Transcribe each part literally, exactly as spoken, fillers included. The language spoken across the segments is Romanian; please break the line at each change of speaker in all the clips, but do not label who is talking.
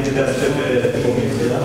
înainte de a începe comisia,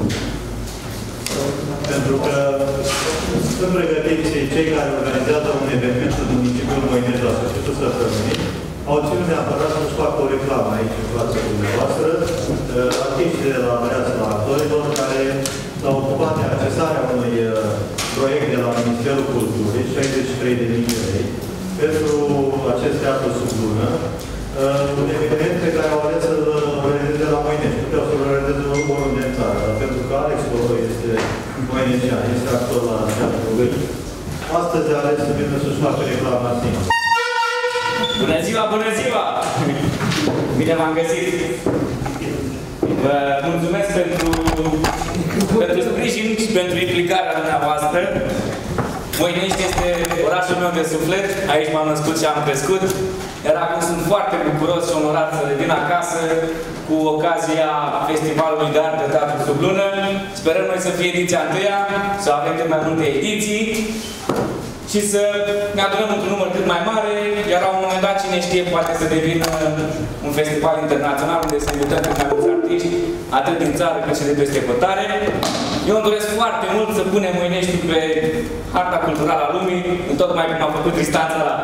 pentru că sunt pregătiți cei care organizează un eveniment în municipiul Moinești la sfârșitul săptămânii. Au ținut neapărat să-și facă o reclamă aici în fața dumneavoastră, artiști de la Măreața Actorilor care s-au ocupat de accesarea unui proiect de la Ministerul Culturii, șaizeci și trei de mii de lei, pentru acest teatru sub lună, un eveniment pe care au ales să-l organizeze la Moinești. Puteau să-l organizeze oriunde în țară, dar pentru că Alex Colo este moineștean, este actor la teatru. Astăzi a ales să vină să-și facă reclama singur.
Bună ziua, bună ziua! Bine v-am găsit! Vă mulțumesc pentru, pentru sprijin și pentru implicarea dumneavoastră. Moinești este orașul meu de suflet, aici m-am născut și am crescut. Iar acum sunt foarte bucuros și onorat să revin acasă cu ocazia Festivalului de Artă Teatru sub lună. Sperăm noi să fie ediția întâia, să avem cât mai multe ediții și să ne adunăm într-un număr cât mai mare, iar la un moment dat, cine știe, poate să devină un festival internațional unde să invităm cât mai mulți artiști, atât din țară cât și de peste hotare. Eu îmi doresc foarte mult să punem Moinești pe harta culturală a lumii, tocmai cum a făcut Tristan Țăran.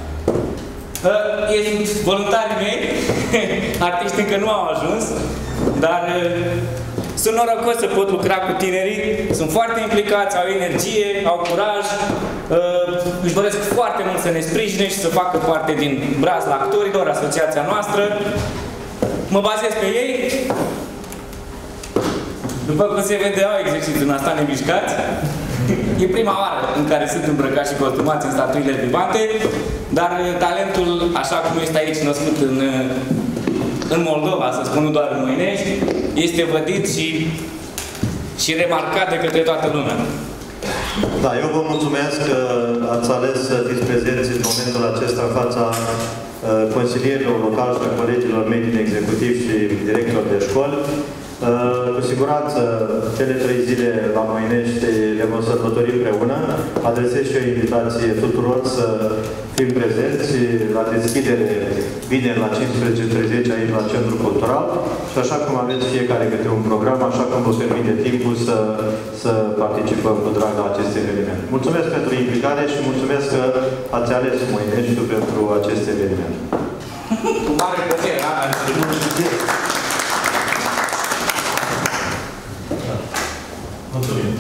Ei sunt voluntarii mei, artiștii încă nu au ajuns, dar sunt norocos să pot lucra cu tinerii, sunt foarte implicați, au energie, au curaj, își doresc foarte mult să ne sprijine și să facă parte din Brazla Actorilor, asociația noastră. Mă bazez pe ei. După cum se vede, au exercițiul în asta nemișcați. E prima oară în care sunt îmbrăcați și costumați în statuile vivante, dar talentul, așa cum este aici născut în, în Moldova, să spun, nu doar în Moinești, este vădit și, și remarcat de către toată lumea.
Da, eu vă mulțumesc că ați ales să fiți prezenți în momentul acesta în fața consilierilor locali și a colegilor mei din executiv și directori de școli. Cu siguranță, cele trei zile la Moinești le vom sărbători împreună. Adresez și o invitație tuturor să fim prezenți la deschidere vineri la cincisprezece și treizeci aici la Centrul Cultural și așa cum aveți fiecare câte un program, așa cum vă permite timpul să, să participăm cu drag la acest eveniment. Mulțumesc pentru implicare și mulțumesc că ați ales Moineștiul pentru acest eveniment.
Cu mare plăcere,
mulțumim.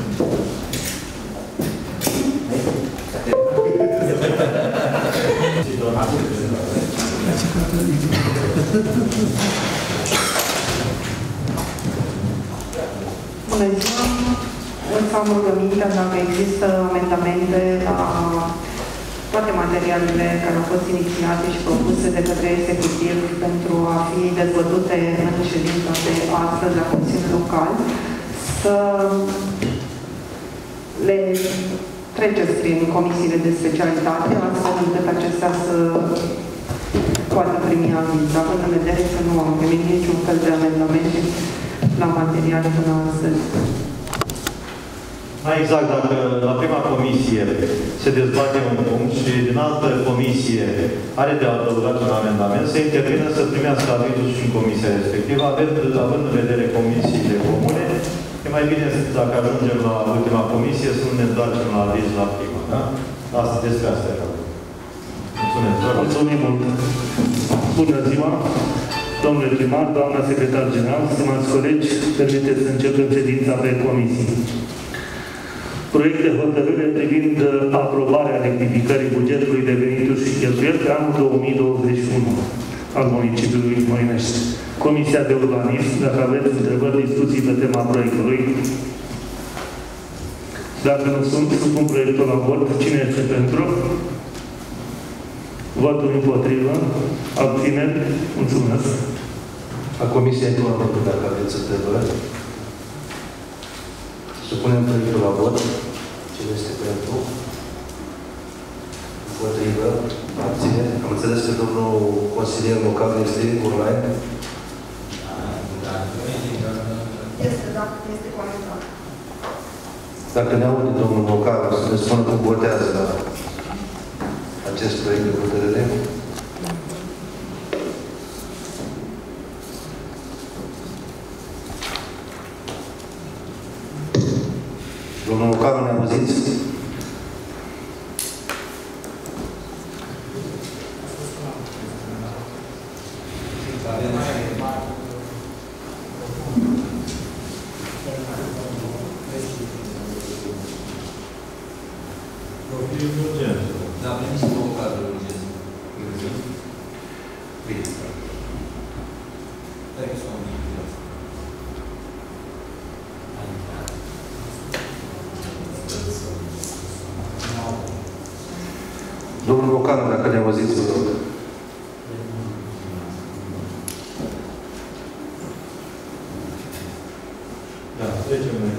Bună ziua! Îți am rugămintea dacă există amendamente la toate materialele care au fost inițiate și propuse de către executiv pentru a fi dezbătute în ședința de astăzi la Consiliul Local, să le treceți prin comisiile de specialitate, astfel încât acestea să poată primi aviz, având în vedere că nu am primit niciun fel de amendamente la materiale până astăzi.
Mai exact, dacă la prima comisie se dezbate un punct și din altă comisie are de adăugat un amendament, se intervine să primească avizul și în comisia respectivă, având, având în vedere comisiile comune, e mai bine dacă ajungem la ultima comisie să nu ne întoarcem la aviz la prima. Da? Asta, despre asta e acolo. Mulțumesc.
Mulțumim mult. Bună ziua, domnule primar, doamna secretar general, stimați colegi, permiteți să începem ședința pe comisii. Proiect de hotărâre privind aprobarea rectificării bugetului de venituri și cheltuieli pe anul două mii douăzeci și unu al municipiului Moinești. Comisia de Urbanism, dacă aveți întrebări, discuții pe tema proiectului. Dacă nu sunt, supun proiectul la vot. Cine este pentru? Votul împotrivă. Abțineri. Mulțumesc.
La Comisia Economică, dacă aveți întrebări. Supunem proiectul la vot. Cine este pentru? Împotrivă. Abțineri. Am înțeles că domnul consilier local este online.
Este, da, este conectat.
Dacă ne aude domnul local, o să ne spună cum votează la acest proiect de hotărâre. Domnul Ocaru, ne auziți?
Da, veniți cu o cadră urgență. Bine. Stai că s-o
Domnul Bocanu, dacă ne auziți, vă rog.
Da, trecem noi.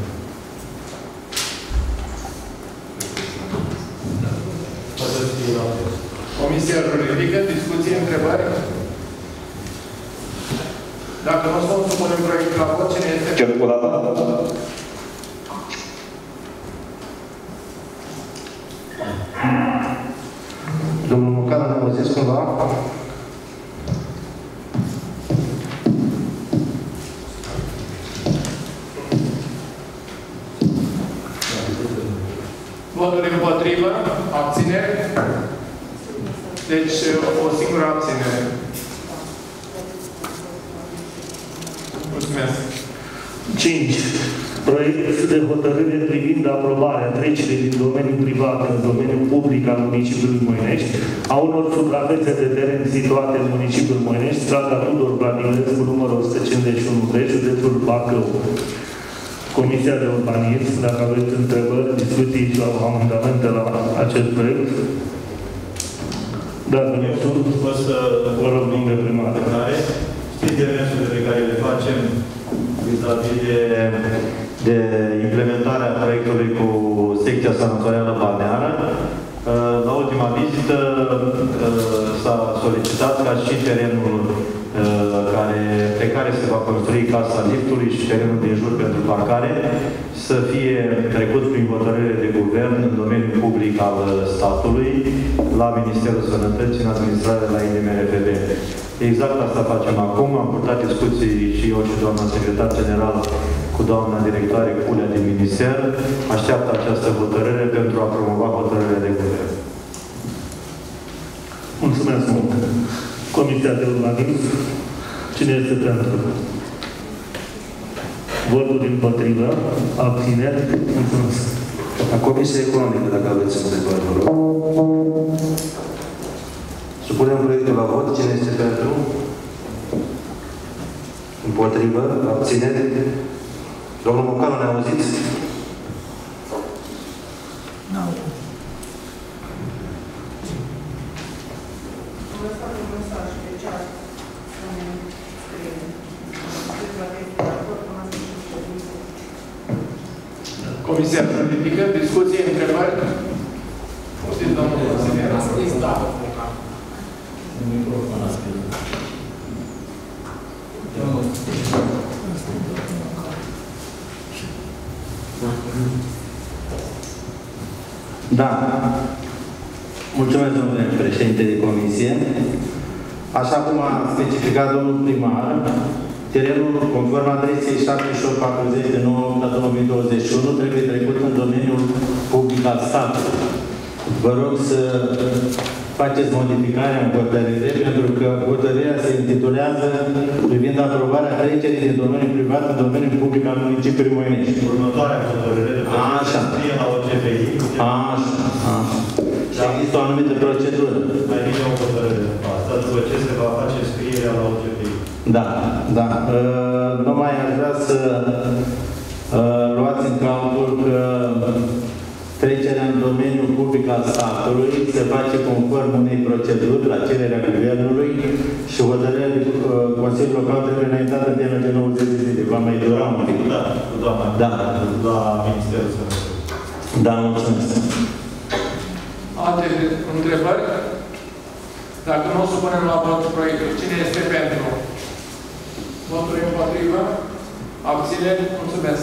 Comisia juridică, discuții, întrebări? Dacă nu o să supunem proiectul la vot, cine este?
Cer cu data.
Domnul Bocanu, ne auziți cumva?
Voturi împotrivă, abțineri. Deci, o singură abținere. Mulțumesc.
cinci. Proiect de hotărâre privind aprobarea trecerii din domeniul privat în domeniul public al municipiului Moinești a unor suprafețe de teren situate în municipiul Moinești, strada Tudor Vladimirescu, numărul o sută cincizeci și unu B, județul Bacău. Comisia de Urbanism, dacă aveți întrebări, discuții sau amendamente la acest proiect. Dacă nu sunt,
o să
vă rog, domnule primar.
Știți demersurile pe care le facem vis-a-vis de, de implementarea proiectului cu secția sanatorială balneară. La ultima vizită s-a solicitat ca și terenul care, pe care se va construi casa liftului și terenul din jur pentru parcare să fie trecut prin hotărâre de guvern în domeniul public al statului, la Ministerul Sănătății, în administrare la I N M R F B. Exact asta facem acum. Am purtat discuții și eu și doamna secretar general cu doamna directoare Culea din Minister. Așteaptă această hotărâre pentru a promova hotărârea de guvern.
Mulțumesc mult. Comisia de Urbanism. Cine este pentru? Voturi împotrivă. Abțineri. Mulțumesc.
La Comisia Economică, dacă aveți întrebări, vă rog. Supunem proiectul la vot. Cine este pentru? Împotrivă? Abțineri? Domnul Mocanu, ne auziți?
Nu.
Comisia juridică, discuții, întrebări? Puteți, domnul consilier.
A scris, da. În microfon a scris.
Da. Mulțumesc, domnule președinte de comisie. Așa cum a specificat domnul primar, terenul, conform adresei șapte mii opt sute patruzeci de nouă două mii douăzeci și unu, trebuie trecut în domeniul public al statului. Vă rog să faceți modificarea în hotărâre, pentru că hotărârea se intitulează privind aprobarea trecerii din domeniul privat în domeniul public al municipiului Moinești.
Următoarea hotărâre
Așa.
scrie la O C P I.
Așa. Așa. Și există o anumită procedură.
Mai bine o hotărâre. Asta după ce se va face scrierea la O C P I.
Da, da. Uh, numai aș vrea să uh, luați în calcul că trecerea în domeniul public al statului se face conform unei proceduri la cererea Guvernului și hotărârea de uh, Consiliul Local trebuie înaintată în termen de nouăzeci de zile. Va mai dura un pic.
Da, cu doamna.
Da.
La Ministerul Sănătății.
Da, mulțumesc.
Alte întrebări? Dacă nu, o supunem la vot proiectul. Cine este pentru? Voturi împotrivă? Abțineri? Mulțumesc.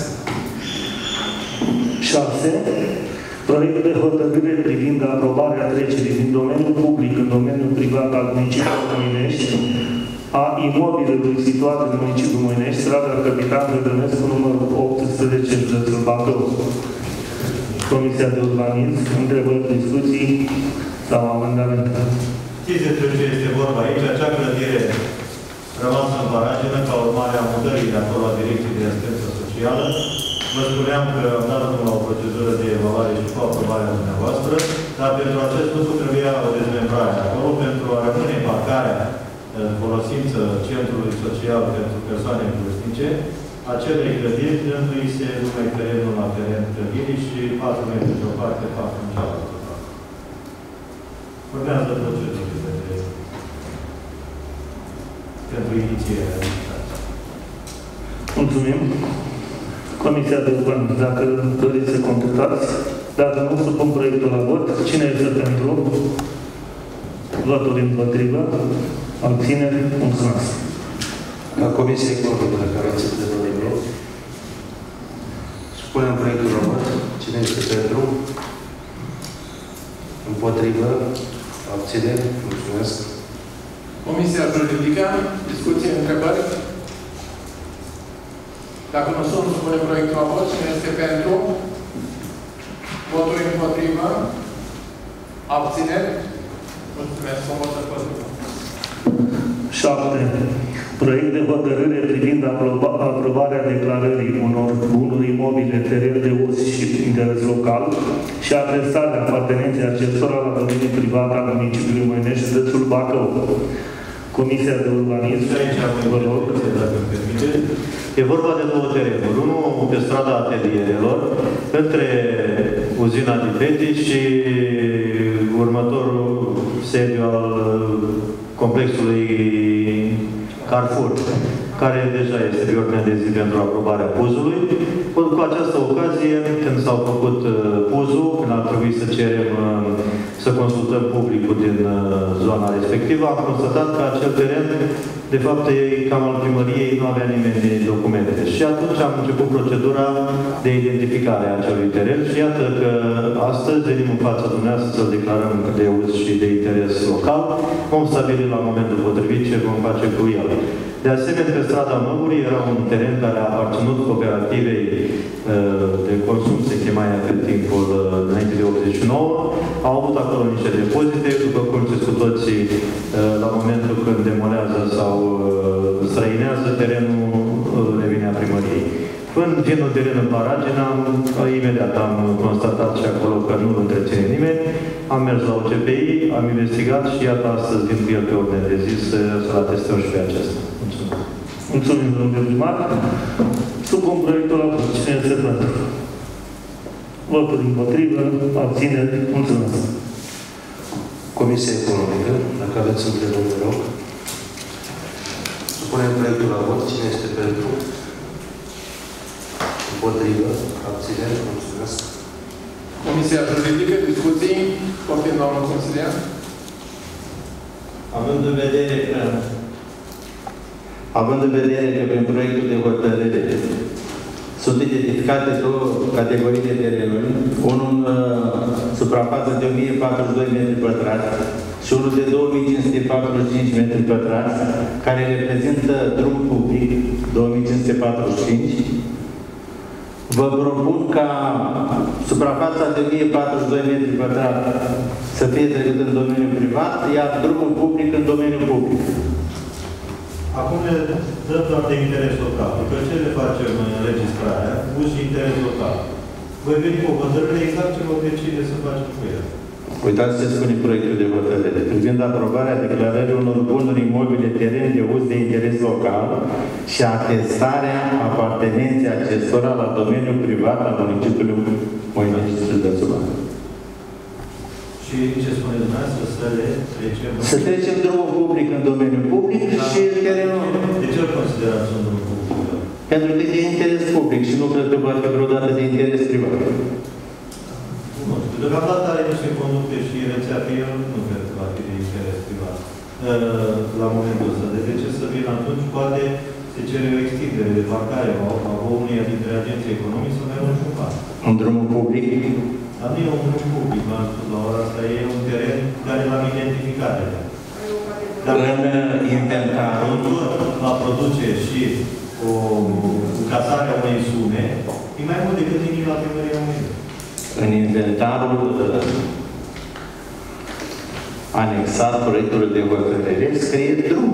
șase. Proiect de hotărâre privind aprobarea trecerii din domeniul public în domeniul privat al municipiului Moinești a imobilului situat în municipiul Moinești, strada Capitan Rădănescu, numărul optsprezece, județul Bacău. Comisia de Urbanism, întrebări, discuții sau amendamente.
Știți despre ce este vorba aici? Acea clădire rămasă în paragină ca urmare a mutării de acolo a Direcției de Asistență Socială. Vă spuneam că am dat la o procedură de evaluare și cu aprobarea dumneavoastră, dar pentru acest lucru trebuia o dezmembrare acolo pentru a rămâne parcarea în folosință centrului social pentru persoane vârstnice, acelei clădiri, dându-i se numai terenul la teren clădirii și patru metri de o parte, patru în cealaltă. Urmează procedurile de... pentru inițierea licitației.
Mulțumim. Comisia de Urbanism, dacă doriți să completați, dacă nu, supun proiectul la vot. Cine este pentru? Voturi împotrivă? Abțineri? Mulțumesc.
La Comisia Economică, la care ați de domnul, supunem proiectul la vot. Cine este pentru? Împotrivă? Abțineri? Mulțumesc.
Comisia Juridică, discuții, întrebări? Dacă nu sunt, supunem proiectul la vot. Cine este pentru? Voturi împotrivă? Abțineri? Mulțumesc. Vom vota împotrivă.
șapte. Proiect de hotărâre privind aproba aprobarea declarării unor bunuri imobile, teren de uz și interes local și adresarea apartenenței acestora la domeniul privat al municipiului Măinești, județul Bacău. Comisia de Urbanism.
Și aici am vă rog, dacă îmi permite. E vorba de două terenuri. Unul pe strada Atelierelor, între uzina Difeti și următorul sediu al complexului Carrefour, care deja este pe ordinea de zi pentru aprobarea puzului. Cu această ocazie, când s-au făcut puzul, când ar trebui să cerem să consultăm publicul din zona respectivă, am constatat că acel teren, de fapt, e cam al primăriei, nu avea nimeni documente. Și atunci am început procedura de identificare a acelui teren și iată că astăzi venim în fața dumneavoastră să-l declarăm de uz și de interes local. Vom stabili la momentul potrivit ce vom face cu el. De asemenea, pe strada Măgurii era un teren care a aparținut cooperativei de consum, se chema ea pe timpul înainte de optzeci și nouă. Au avut acolo niște depozite, după cum știți cu toții, la momentul când demolează sau străinează, terenul revinea primăriei. Când vin un teren în paragină, imediat am constatat și acolo că nu-l întreține nimeni. Am mers la O C P I, am investigat și iată astăzi vin cu el pe ordine de zi să-l atestăm și pe acesta. Mulțumesc.
Mulțumim, domnule primar. Supun proiectul la vot. Cine este pentru? Voturi împotrivă, abțineri. Mulțumesc.
Comisia Economică, dacă aveți întrebări, vă rog. Supunem proiectul la vot. Cine este pentru? Împotrivă, abțineri. Mulțumesc.
Comisia Juridică, discuții, confirm doamnul consilier.
Având în vedere că
Având în vedere că prin proiectul de hotărâre sunt identificate două categorii de terenuri, unul în uh, suprafață de o mie patruzeci și doi metri pătrați și unul de două mii cinci sute patruzeci și cinci metri pătrați, care reprezintă drum public două mii cinci sute patruzeci și cinci, vă propun ca suprafața de o mie patruzeci și doi metri pătrați să fie trecută în domeniul privat, iar drumul public în domeniul public.
acum ne dăm doar de interes local. După ce le facem înregistrarea, uz și interes local. Voi veni cu o hotărâre exact ce vă decide să facem cu el.
Uitați ce spune proiectul de hotărâre. Privind aprobarea declarării unor bunuri imobile, teren de uz de interes local și atestarea apartenenței acestora la domeniul privat al municipiului Măinești, județul Bacău.
Și ce spune dumneavoastră? Să le trecem...
Să trecem drumul public în domeniul public da. Și terenul...
De ce îl considerați un drum public?
Pentru că e de interes public și nu cred că va fi vreodată de interes privat.
Nu știu. Deocamdată are niște conducte și rețea pe el, nu cred că va fi de interes privat. La momentul ăsta. De ce să vină atunci? Poate se cere o extindere de parcare a unuia dintre agenții economici să mai luăm și un pas.
Un drumul public?
Dar nu e un drum public, v-am spus la ora asta, e un teren care l-am identificat. Dacă
în inventarul
va produce și o încasare a unei sume, e mai mult decât nimic la primăria unui.
în inventarul anexat proiectului de hotărâre scrie drum.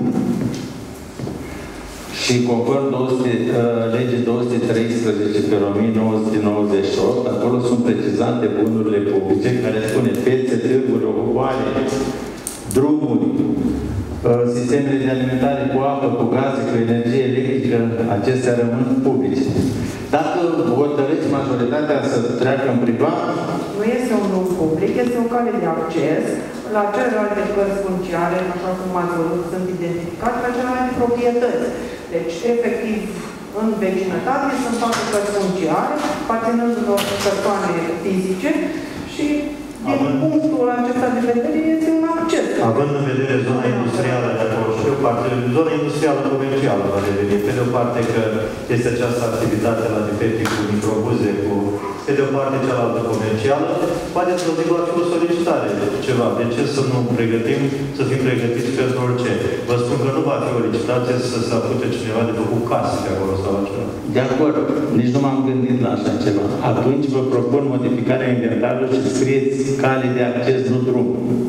Și conform legii două sute treisprezece pe o mie nouă sute nouăzeci și opt, acolo sunt precizate bunurile publice care spune piețe, târguri, ogoare, drumuri, sistemele de alimentare cu apă, cu gaze, cu energie electrică, acestea rămân publice. Dacă hotărâți majoritatea să treacă în privat,
nu este un drum public, este o cale de acces la celelalte cărți funciare, așa cum ați văzut, sunt identificate la celelalte proprietăți. Deci, efectiv, în vecinătate sunt patru cărți funciare, aparținând unor persoane fizice și, din Având... punctul acesta de vedere, este un acces.
Având în vedere zona industrială de acolo și o parte, zona industrială comercială va deveni, pe de o parte că este această activitate la diferite cu microbuze, cu pe de o parte cealaltă comercială, poate să zic va fi o solicitare ceva. De ce să nu pregătim, să fim pregătiți pentru orice? Vă spun că nu va fi o licitație să se apuce cineva de făcut case pe acolo sau altceva.
De acord, nici nu m-am gândit la așa ceva. Atunci vă propun modificarea inventarului și scrieți cale de acces, nu drum.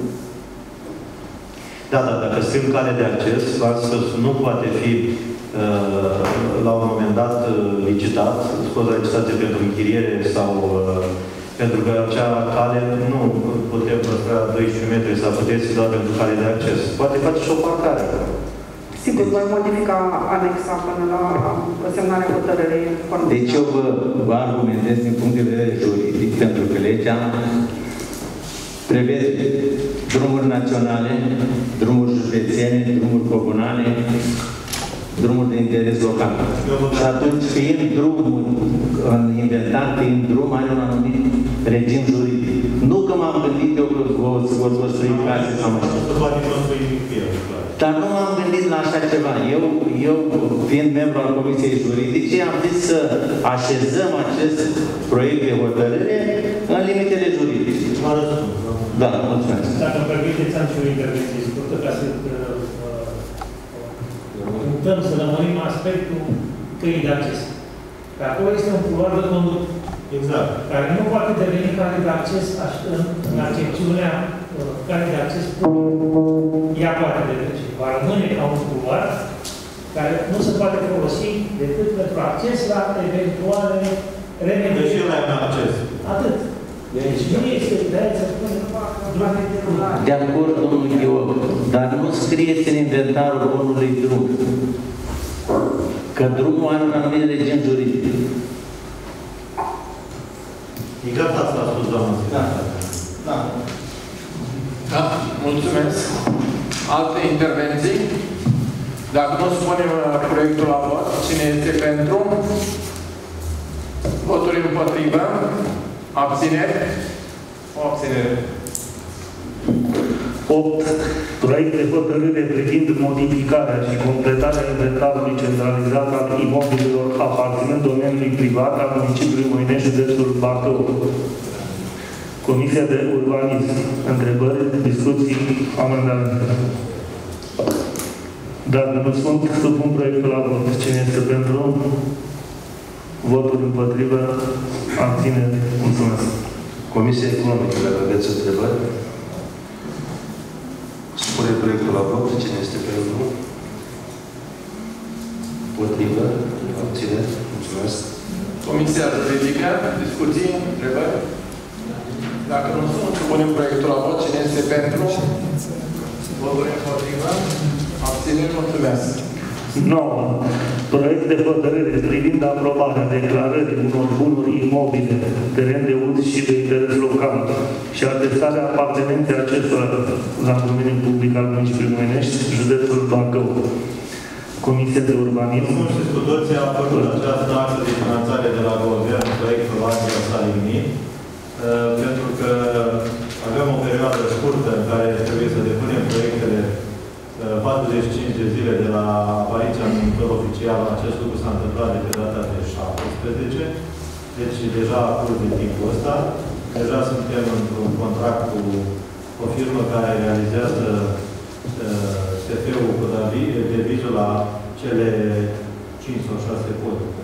Da, da, dacă scriem cale de acces, astăzi nu poate fi la un moment dat licitat, scos la licitație pentru închiriere sau pentru că acea cale nu putem păstra doisprezece metri sau puteți doar pentru cale de acces. Poate face și o parcare.
Sigur, voi modifica anexa până la semnarea hotărârii.
Deci eu vă, vă argumentez din punct de vedere juridic, pentru că legea prevede drumuri naționale, drumuri județene, drumuri comunale, drumuri de interes local. Și atunci, fiind drumul în inventar, fiind drum, are un anumit regim juridic. Nu că m-am gândit eu că vor construi case sau mai Dar nu m-am gândit la așa ceva. Eu, eu, fiind membru al Comisiei Juridice, am zis să așezăm acest proiect de hotărâre în limitele juridice. Da, mulțumesc.
Dacă îmi permiteți, am și o intervenție scurtă ca să putem să lămurim aspectul căii de acces. Că acolo este un culoar de conduct.
Exact.
Care nu poate deveni cale de acces în, în accepțiunea cale de acces public. Ea poate deveni. Va rămâne ca un culoar care nu se poate folosi decât pentru acces la eventuale remedii.
Deci eu mai am acces.
Atât. Deci nu este de-aia să spune
de acord, domnul Gheorg, dar nu scrieți în inventarul bunului drum. Că drumul are un anumit regim juridic.
E gata să a spus, doamnă.
Da. Da. Da, mulțumesc. Alte intervenții? Dacă nu spunem proiectul la vot, cine este pentru? Voturi împotrivă? Abțineri? O abținere.
opt. Proiect de hotărâre privind modificarea și completarea inventarului centralizat al imobilelor aparținând domeniului privat al municipiului Moinești, județul Bacău. Comisia de Urbanism. Întrebări, discuții, amendamente. Dacă nu sunt, supun proiectul la vot. Cine este pentru? Voturi împotrivă? Abțineri? Mulțumesc.
Comisia Economică, dacă aveți întrebări. Supune proiectul la vot. Cine este pentru? Potrivă? Abțineri? Mulțumesc.
Comisia Juridică, discuții, întrebări? Dacă nu sunt, supunem proiectul la vot. Cine este pentru? Voturi împotrivă? Abțineri? Mulțumesc.
nouă. Proiect de hotărâre privind aprobarea declarării unor bunuri imobile, teren de uz și de interes local și atestarea apartenenței acestora la domeniul public al municipiului Moinești, județul Bacău. Comisia de Urbanism.
Cum știți cu toții, a făcut această actă de finanțare de la guvern, proiectul Angel Salini, pentru că avem o perioadă scurtă în care trebuie să depunem proiectele patruzeci și cinci de zile de la apariția în monitor oficial. Acest lucru s-a întâmplat de pe data de șaptesprezece. Deci deja a curs de timpul ăsta. Deja suntem într-un contract cu o firmă care realizează S F-ul cu devizul la cele cinci sau șase poduri, cred că sunt.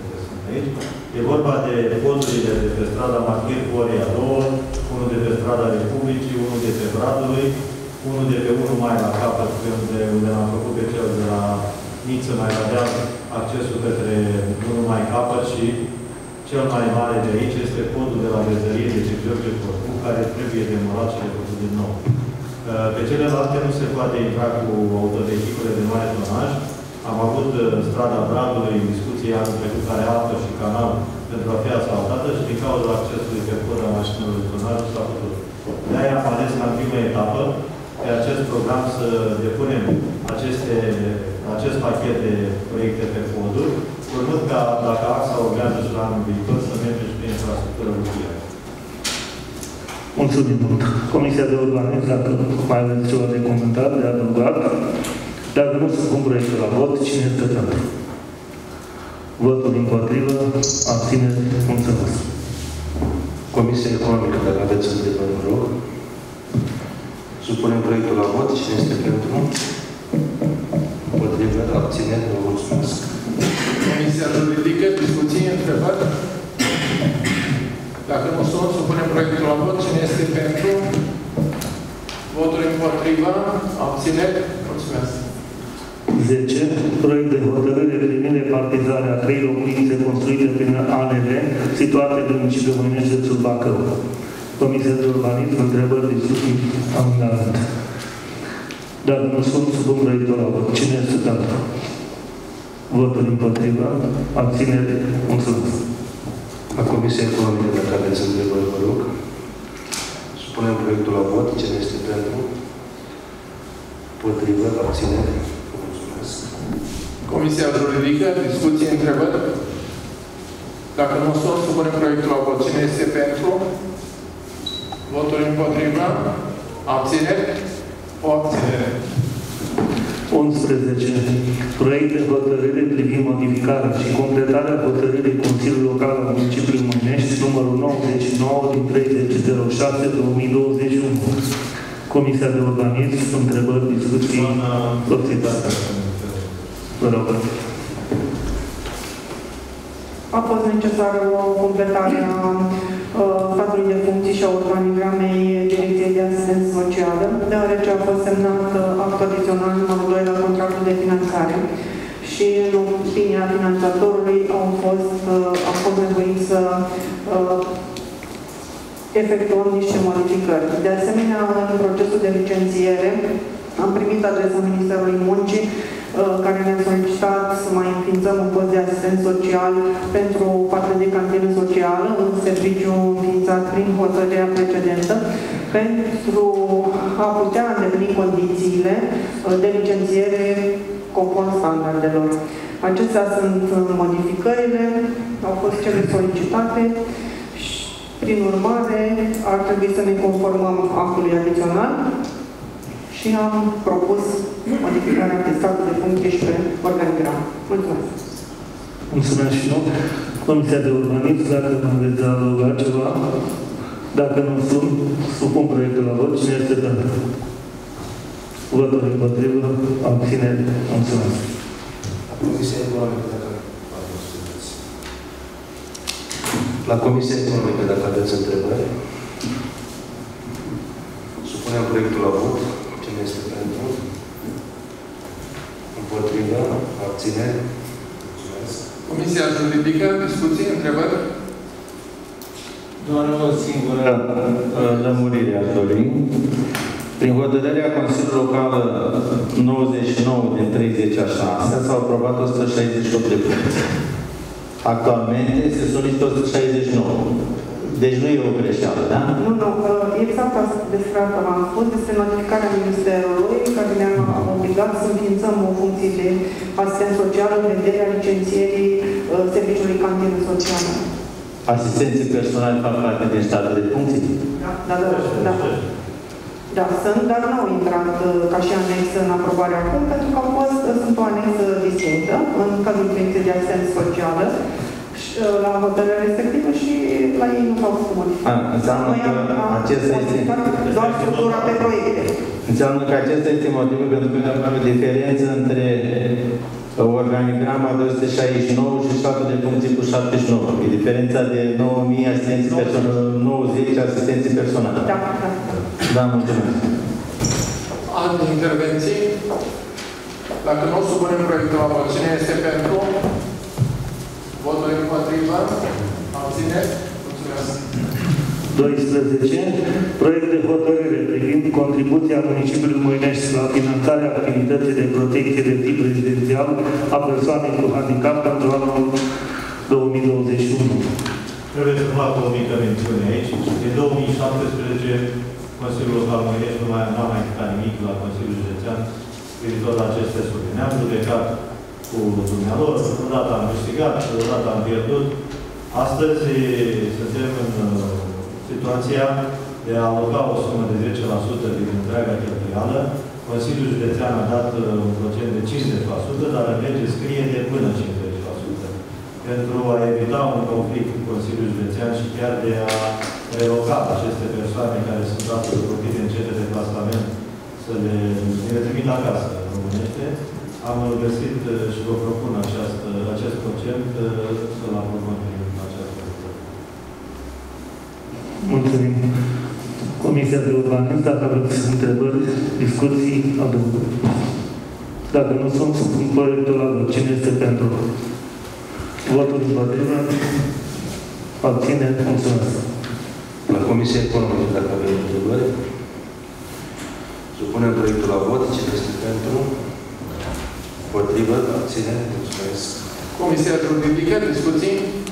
aici. E vorba de podurile de pe strada Martir Coria doi, unul de pe strada Republicii, unul de pe Bradului, unul de pe unul mai la capăt, unde, unde am făcut pe cel de la Niță, mai avea accesul către unul mai capăt și cel mai mare de aici este podul de la Bezărie de George Corcu, care trebuie demolat și refăcut din nou. Pe celelalte nu se poate intra cu autovehicule de mare tonaj. Am avut strada Bradului în discuție anul trecut, care apă și canal pentru a fi asfaltată și din cauza accesului pe pod a mașinilor de tonaj s-a putut. De-aia am ales la prima etapă pe acest program să depunem aceste, acest pachet de proiecte pe poduri, urmând ca, dacă axa urmează și la anul viitor, să mergem și pe infrastructură rutieră.
Mulțumim mult. Comisia de Urbanism, dacă mai aveți ceva de comentat, de adăugat. Dacă nu se pun proiectul la vot, cine este pentru? Votul împotrivă, abținere, mulțumesc.
Comisia Economică, dacă aveți întrebări, vă rog. Supunem proiectul la vot. Cine este pentru? Împotrivă, abținere, vă mulțumesc.
Comisia Juridică, discuții, întrebări? Dacă nu sunt, supunem proiectul la vot. Cine este pentru? Votul împotriva, abțineri, mulțumesc.
zece. Proiect de hotărâre privind repartizarea a trei locuințe construite prin A N L situate în municipiul Măinești, județul Bacău. Comisia de Urbanism, întrebări, discuții, amendament. Dacă nu sunt, supun proiectul la vot. Cine este pentru? Votul împotriva, abținere, mulțumesc.
La Comisia Economică, dacă aveți întrebări, vă rog. Supunem proiectul la vot. Cine este pentru? Împotrivă, abținere. Mulțumesc.
Comisia Juridică, discuții, întrebări? Dacă nu sunt, supunem proiectul la vot. Cine este pentru? Votul împotriva? Abțineri? O abținere.
unsprezece. Proiect de hotărâre privind modificarea și completarea hotărârii Consiliului Local al Municipiului Măinești, numărul nouăzeci și nouă din treizeci zero șase două mii douăzeci și unu. Comisia de Urbanism, întrebări, discuții, obțitate. Vă rog.
A fost necesară o completare a statului de funcții și a organigramei Direcției de Asistență Socială, deoarece a fost semnat act adițional numărul doi la contractul de finanțare și în opinia finanțatorului au fost, a fost nevoit să uh, efectuăm niște modificări. De asemenea, în procesul de licențiere am primit adresa Ministerului Muncii care ne-a solicitat să mai înființăm un post de asistent social pentru partea de cantină socială, un serviciu înființat prin hotărârea precedentă, pentru a putea îndeplini condițiile de licențiere conform standardelor. Acestea sunt modificările, au fost cele solicitate și, prin urmare, ar trebui să ne conformăm actului adițional și am propus modificarea de statul de funcție și pe organigram. Mulțumesc!
Mulțumesc și eu. Comisia de Urbanism, dacă nu veți adăuga ceva, dacă nu sunt, supun proiectul la vot. Cine este pentru? Votul împotrivă, abținere. Mulțumesc.
Comisia Economică, dacă aveți. La Comisia Economică, dacă aveți întrebări, supunem proiectul la vot. Cine este pentru? Împotrivă, abținere. Mulțumesc.
Comisia Juridică, discuții, întrebări?
Doar o singură lămurire aș dori. Prin hotărârea Consiliului Local nouăzeci și nouă din treizeci a șase s-au aprobat o sută șaizeci și opt de puncte. Actualmente se solicită o sută șaizeci și nouă. Deci nu e o greșeală, da?
Nu, nu. Exact despre asta v-am spus, despre notificarea Ministerului, care ne-a obligat să înființăm o funcție de asistent social în vederea licențierii serviciului cantină socială.
Asistenții personali fac parte din statul de funcții?
Da, da, da. da. Da, sunt, dar nu au intrat ca și anexă în aprobare acum, pentru că au fost, sunt o anexă distinctă în cadrul funcției de asistență socială la hotărârea respectivă și la ei nu s-au făcut modificări.
Înseamnă că acesta este...
doar structura pe proiecte.
Înseamnă că acesta este motivul pentru că avem o diferență între organigrama două sute șaizeci și nouă și șapte de funcții cu șaptezeci și nouă. E diferența de nouă mii asistenți personali, nouăzeci asistenții personali.
Da, da.
Da, mulțumesc.
Alte intervenții? Dacă nu supunem proiectul la vot, cine este pentru? Votul împotrivă? Abțineri? Mulțumesc.
doisprezece. Proiect de hotărâre privind contribuția municipiului Moinești la finanțarea activității de protecție de tip rezidențial a persoanei cu handicap pentru anul două mii douăzeci și unu.
Trebuie să fac o mică mențiune aici. Din două mii șaptesprezece, Consiliul Local Moinești nu mai a mai întâmplat nimic la Consiliul Județean privitor la aceste sume. Ne-am judecat cu dumnealor, odată am câștigat, odată am pierdut. Astăzi suntem în situația de a aloca o sumă de zece la sută din întreaga cheltuială. Consiliul Județean a dat un procent de cincizeci la sută, dar în lege scrie de până cincizeci la sută. Pentru a evita un conflict cu Consiliul Județean și chiar de a reloca aceste persoane care sunt astăzi profite în centre de plasament să le, le trimit acasă în românește, am găsit și vă propun această, acest procent să-l aprobăm prin această lucră.
Mulțumim. Comisia de Urbanism, dacă aveți întrebări, discuții, adăugări. Dacă nu sunt, supun proiectul la vot. Cine este pentru? Votul împotrivă. Abține. Mulțumesc.
La Comisia Economică, dacă avem întrebări, supunem proiectul la vot. Cine este pentru? Împotrivă. Abține. Mulțumesc.
Comisia Juridică, discuții?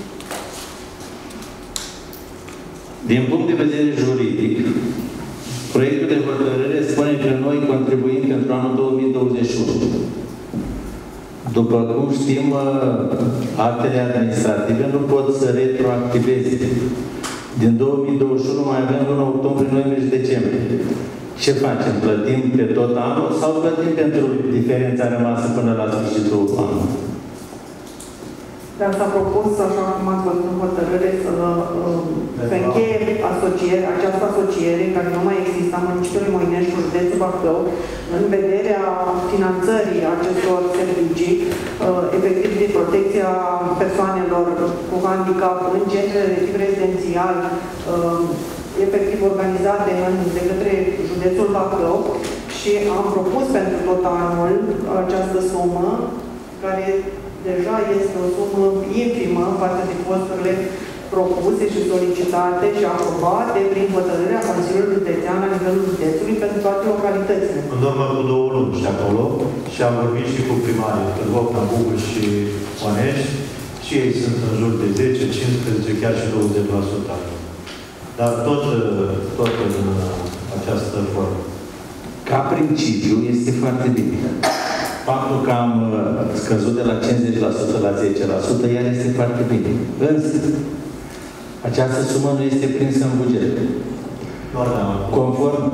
Din punct de vedere juridic, proiectul de hotărâre spune că noi contribuim pentru anul două mii douăzeci și unu. După cum știm, actele administrative nu pot să retroactiveze. Din două mii douăzeci și unu mai avem luna octombrie, noiembrie și decembrie. Ce facem? Plătim pe tot anul sau plătim pentru diferența rămasă până la sfârșitul anului?
Dar s-a propus, așa cum ați văzut în hotărâre, să se încheie asociere, această asociere, care nu mai există în municipiul Moinești, județul Bacău, în vederea finanțării acestor servicii, efectiv de protecția persoanelor cu handicap în centrele de tip rezidențial, efectiv organizate în, de către județul Bacău, și am propus pentru tot anul această sumă, care deja este o sumă infimă față de costurile propuse și solicitate și aprobate prin hotărârea Consiliului Județean la nivelul județului pentru toate localitățile.
În urmă cu două luni și acolo și am vorbit și cu primarii, Târgoc, Bucuș și Onești, și ei sunt în jur de zece, cincisprezece, chiar și douăzeci la sută. Dar tot, tot în această formă.
Ca principiu este foarte bine. Faptul că am scăzut de la cincizeci la sută la zece la sută, iar este foarte bine. Însă, această sumă nu este prinsă în buget. Conform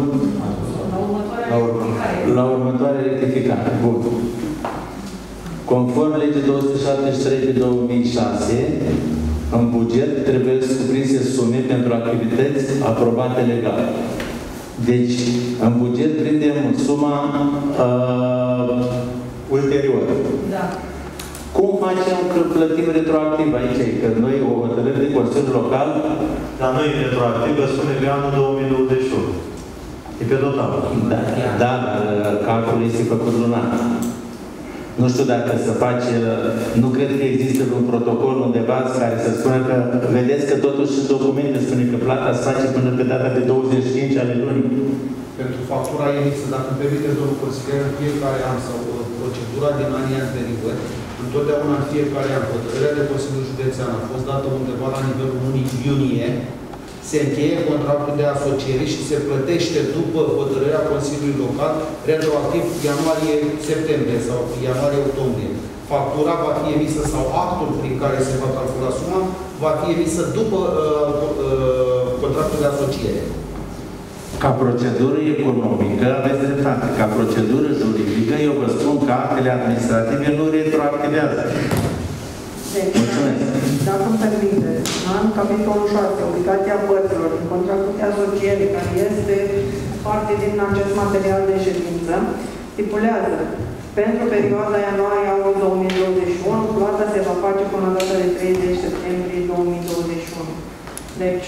la următoarea rectificare. Bun. Conform legii două sute șaptezeci și trei pe două mii șase, în buget trebuie să cuprinse sume pentru activități aprobate legal. Deci, în buget prindem suma uh, ulterior. Da. Cum facem că plătim retroactiv aici? Că noi o hotărâre de Consiliul Local,
dar noi retroactivă sume pe anul două mii douăzeci și unu. E pe tot anul.
Da, da, dar calculul este făcut lunar. Nu știu dacă se face, nu cred că există un protocol undeva care să spună că, vedeți că totuși documente spune că plata se face până pe data de douăzeci și cinci ale lunii.
Pentru factura emisă, dacă îmi permiteți, domnul consilier, în fiecare an sau procedura din anii anteriori, întotdeauna în fiecare an, hotărârea de Consiliul Județean a fost dată undeva la nivelul lunii iunie, se încheie contractul de asociere și se plătește după hotărârea Consiliului Local, retroactiv ianuarie-septembrie sau ianuarie-octombrie. Factura va fi emisă sau actul prin care se va calcula suma va fi emisă după uh, uh, contractul de asociere.
Ca procedură economică, aveți dreptate. Ca procedură juridică, eu vă spun că actele administrative nu retroactivează.
Deci, dacă îmi permite, în capitolul șase, obligația părților din contractul de asociere, care este parte din acest material de ședință, stipulează Pentru perioada ianuarie-august două mii douăzeci și unu, plata se va face până la data de treizeci septembrie două mii douăzeci și unu. Deci,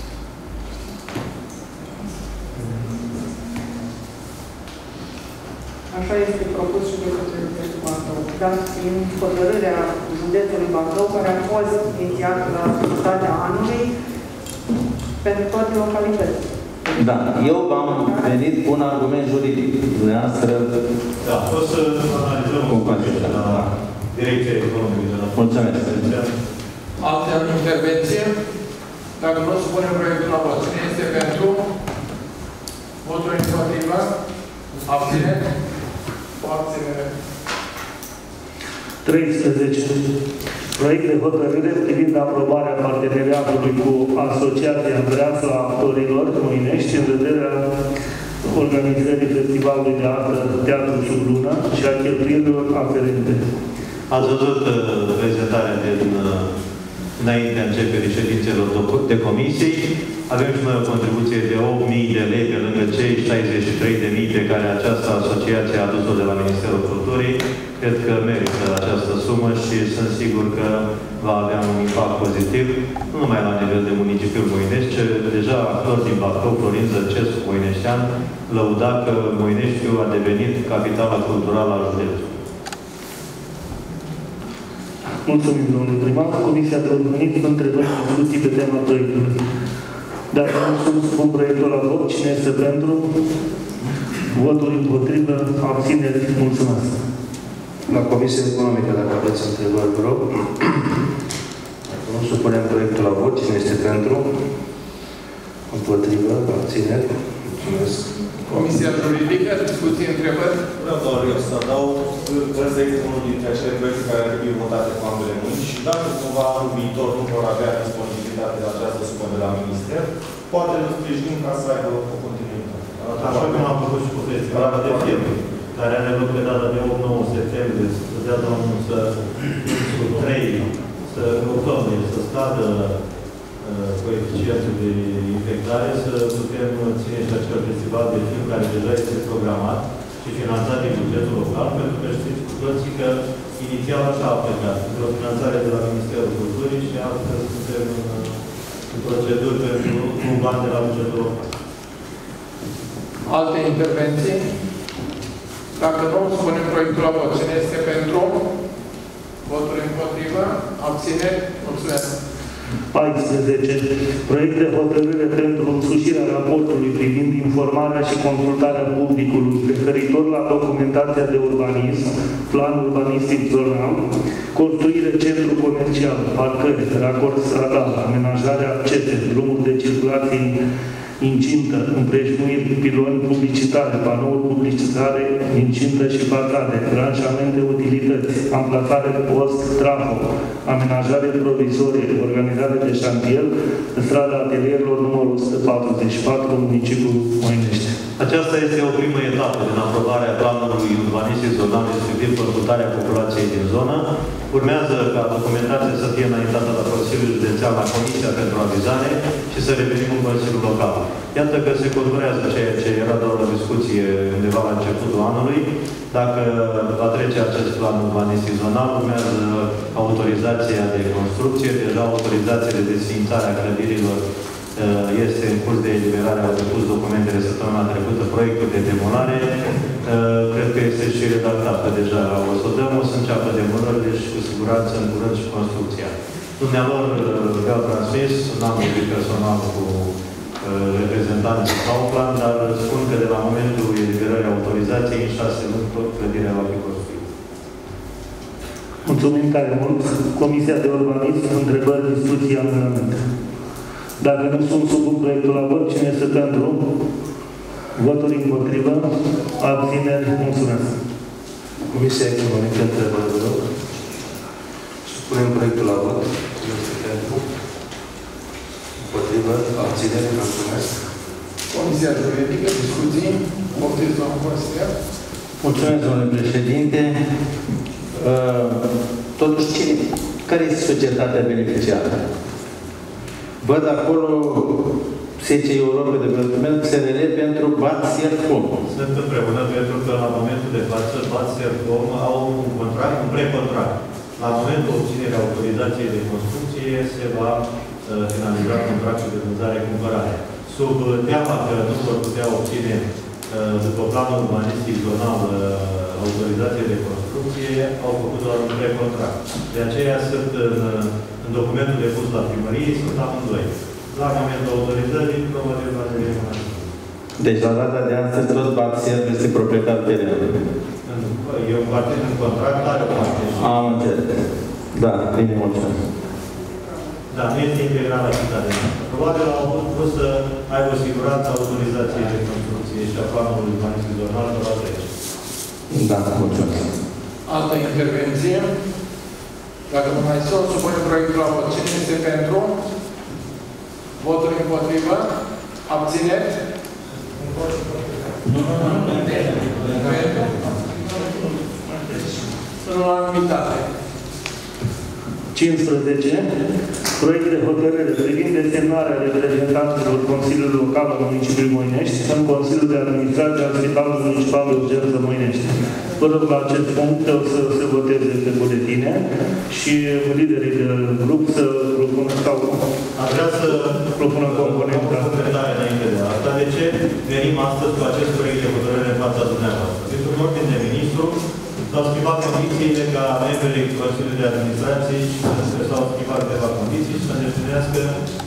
așa este propus și de către județul Bacău, dat fiind hotărârea județului Bacău, care a fost inițiată la jumătatea anului pentru toate localitățile.
Da, eu am venit cu un argument juridic. Dumneavoastră...
Da, o să analizăm
cum face
la Direcția Economică.
Mulțumesc.
Alte intervenție? Dacă nu, supunem proiectul la vot. Cine este pentru? Votul împotrivă? Abținere? Abținere.
treisprezece. Proiect de hotărâre privind aprobarea parteneriatului cu Asociația Breața Actorilor Moinești în vederea organizării Festivalului de Artă Teatru Sub Lună și a cheltuielilor aferente.
Ați văzut uh, prezentarea din uh, înaintea începerii ședințelor de comisii. Avem și noi o contribuție de opt mii de lei pe lângă cei șaizeci și trei de mii pe care această asociație a adus-o de la Ministerul Culturii. Cred că merită această sumă și sunt sigur că va avea un impact pozitiv, nu numai la nivel de municipiul Moinești, ci deja actori din Bacău, Florin Zăcescu, moineștean, lăuda că Moineștiul a devenit capitala culturală a județului.
Mulțumim, domnule primar. Comisia de Urbanism întrebări și discuții pe tema proiectului. Dacă nu sunt supun proiectul la vot, cine este pentru? Votul împotrivă, abțineri. Mulțumesc.
La Comisia Economică, dacă aveți întrebări, vă rog. Dacă nu, supunem proiectul la vot. Cine este pentru? Împotrivă, abțineri. Mulțumesc.
Comisia Juridică, discuții, întrebări?
Vreau doar eu să adaug că ăsta este unul dintre acele proiecte care ar trebui votate cu ambele mâini și dacă cumva în viitor nu vor avea disponibilitate de această sumă de la Minister, poate îl sprijinim ca să aibă o continuitate.
Așa cum am făcut și cu festivalul de film, care are loc pe data de opt nouă septembrie, să dea Domnul să cu trei, să octombrie, să scadă uh, coeficientul de infectare, să putem ține și acel festival de film care deja este programat și finanțat din bugetul local, pentru că știți cu toții că inițial așa a plecat, într-o finanțare de la Ministerul Culturii și astăzi suntem în, în proceduri pentru cu bani de la bugetul local.
Alte intervenții? Dacă nu, spunem proiectul la vot. Cine este pentru? Votul împotrivă? Abțineri? Mulțumesc.
paisprezece. Proiect de hotărâre pentru însușirea raportului privind informarea și consultarea publicului referitor la documentația de urbanism, plan urbanistic zonal, construire centru comercial, parcări, racord stradal, amenajarea accese, drumuri de circulație incintă, împrejmuiri, piloni publicitare, panouri publicitare, incintă și parcade, ranjamente utilități, amplasare post, trafo, amenajare provizorie, organizare de șantier, strada atelierilor numărul o sută patruzeci și patru, municipiul Moinești.
Aceasta este o primă etapă din aprobarea planului urbanistic zonal, respectiv consultarea populației din zonă. Urmează ca documentația să fie înaintată la Consiliul Județean, la Comisia pentru Avizare și să revenim în Consiliul Local. Iată că se conturează ceea ce era doar o discuție undeva la începutul anului. Dacă va trece acest plan urbanistic zonal, urmează autorizația de construcție, deja autorizația de desființare a clădirilor este în curs de eliberare, au depus documentele săptămâna trecută, proiectul de demolare. Cred că este și redactat, că deja o să dăm, o să înceapă demolări, deci cu siguranță în curând și construcția. Dumnealor le-au transmis, n-am vorbit personal cu reprezentanții Kaufland, dar spun că de la momentul eliberării autorizației, în șase luni, tot clădirea va fi construită.
Mulțumim tare mult. Comisia de Urbanism, întrebări, discuții, amendamente. Dacă nu sunt supun proiectul la vot, cine este pentru? Voturi împotrivă? Abțineri? Mulțumesc.
Comisia Economică, întrebări, vă rog. Supunem proiectul la vot. Cine este pentru? Împotrivă? Abțineri? Mulțumesc.
Comisia Juridică, discuții. Poftiți, domnul consilier.
Mulțumesc, domnule președinte. Totuși, care este societatea beneficiară? Văd acolo zece euro pe departament S R L pentru Batsercom.
Sunt împreună pentru că la momentul de față Batsercom au un contract, un precontract. La momentul obținerii autorizației de construcție se va uh, finaliza contractul de vânzare-cumpărare. Sub teama că nu vor putea obține uh, după planul urbanistic zonal uh, autorizație de construcție, au făcut doar un precontract. De aceea sunt în, în documentul depus la primărie, sunt amândoi. La momentul autorizării, probabil va deveni mai.
Deci la data de astăzi tot Batser este proprietar terenului.
E un partid în contract, are o parte.
Am înțeles. Da, bine, mulțumesc.
Da, nu este integral la citare. Probabil au vrut să aibă o siguranță autorizației de construcție și a planului urbanistic zonal de la trece.
Da, mulțumesc.
Altă intervenție. Dacă nu mai sunt, supune proiectul la vot. Cine este pentru? Voturi împotrivă? Abțineri?
Nu, nu, nu, nu.
În unanimitate.
cincisprezece. Proiect de hotărâre privind desemnarea reprezentanților Consiliului Local al Municipiului Moinești în Consiliul de Administrație al Spitalului Municipal de Urgență Moinești. Vă rog la acest punct o să se voteze pe buletine și liderii de grup să propună sau
Aș vrea să
propună componenta.
Completare înainte de asta. De ce venim astăzi cu acest proiect de hotărâre în fața dumneavoastră? Pentru un ordin de ministru s-au schimbat condițiile ca membrii Consiliului de Administrație și s-au schimbat câteva condiții și să îndeplinească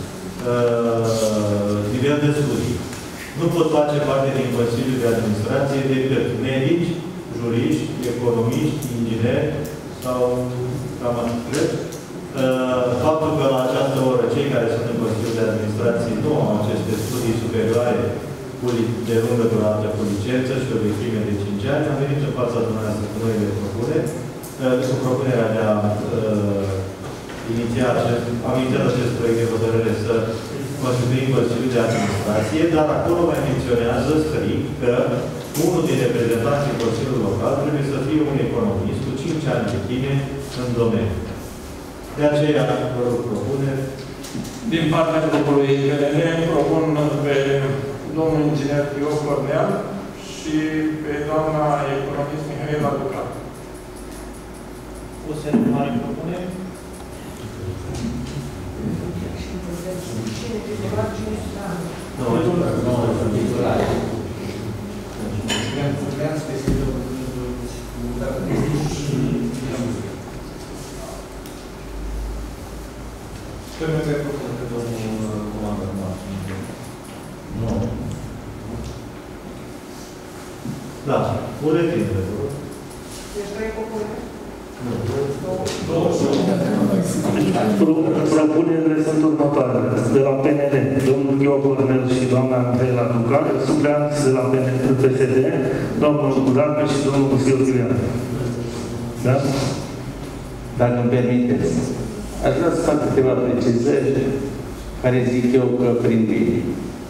uh, nivel de studii. Nu pot face parte din Consiliul de Administrație decât medici, juriști, economiști, ingineri sau cam atât. Uh, faptul că la această oră cei care sunt în Consiliul de Administrație nu au aceste studii superioare de lungă durată cu licență și o vechime de cinci ani, am venit în fața dumneavoastră cu noile propuneri, cu propunerea de a uh, iniția acest, am inițiat acest proiect de hotărâre să constituim Consiliul de Administrație, dar acolo mai menționează strict că unul din reprezentanții Consiliului Local trebuie să fie un economist cu cinci ani de chine în domeniu. De aceea, vă rog, propuneri.
Din partea grupului P L N, propun pe domnul inginer Io Cornel și pe doamna economist Mihaela Duca.
O să ne mare propunere? Nu, nu, nu. Da, buletin, de rog.
Deci trei propuneri?
Nu.
Propunerile sunt următoarele. De la P N L, domnul Io Cornel și doamna Mihaela Duca, supleanți de la P S D, domnul Cudacă și domnul Silvian. Da?
Dacă îmi permiteți, aș vrea să fac câteva precizări care zic eu că prin bine.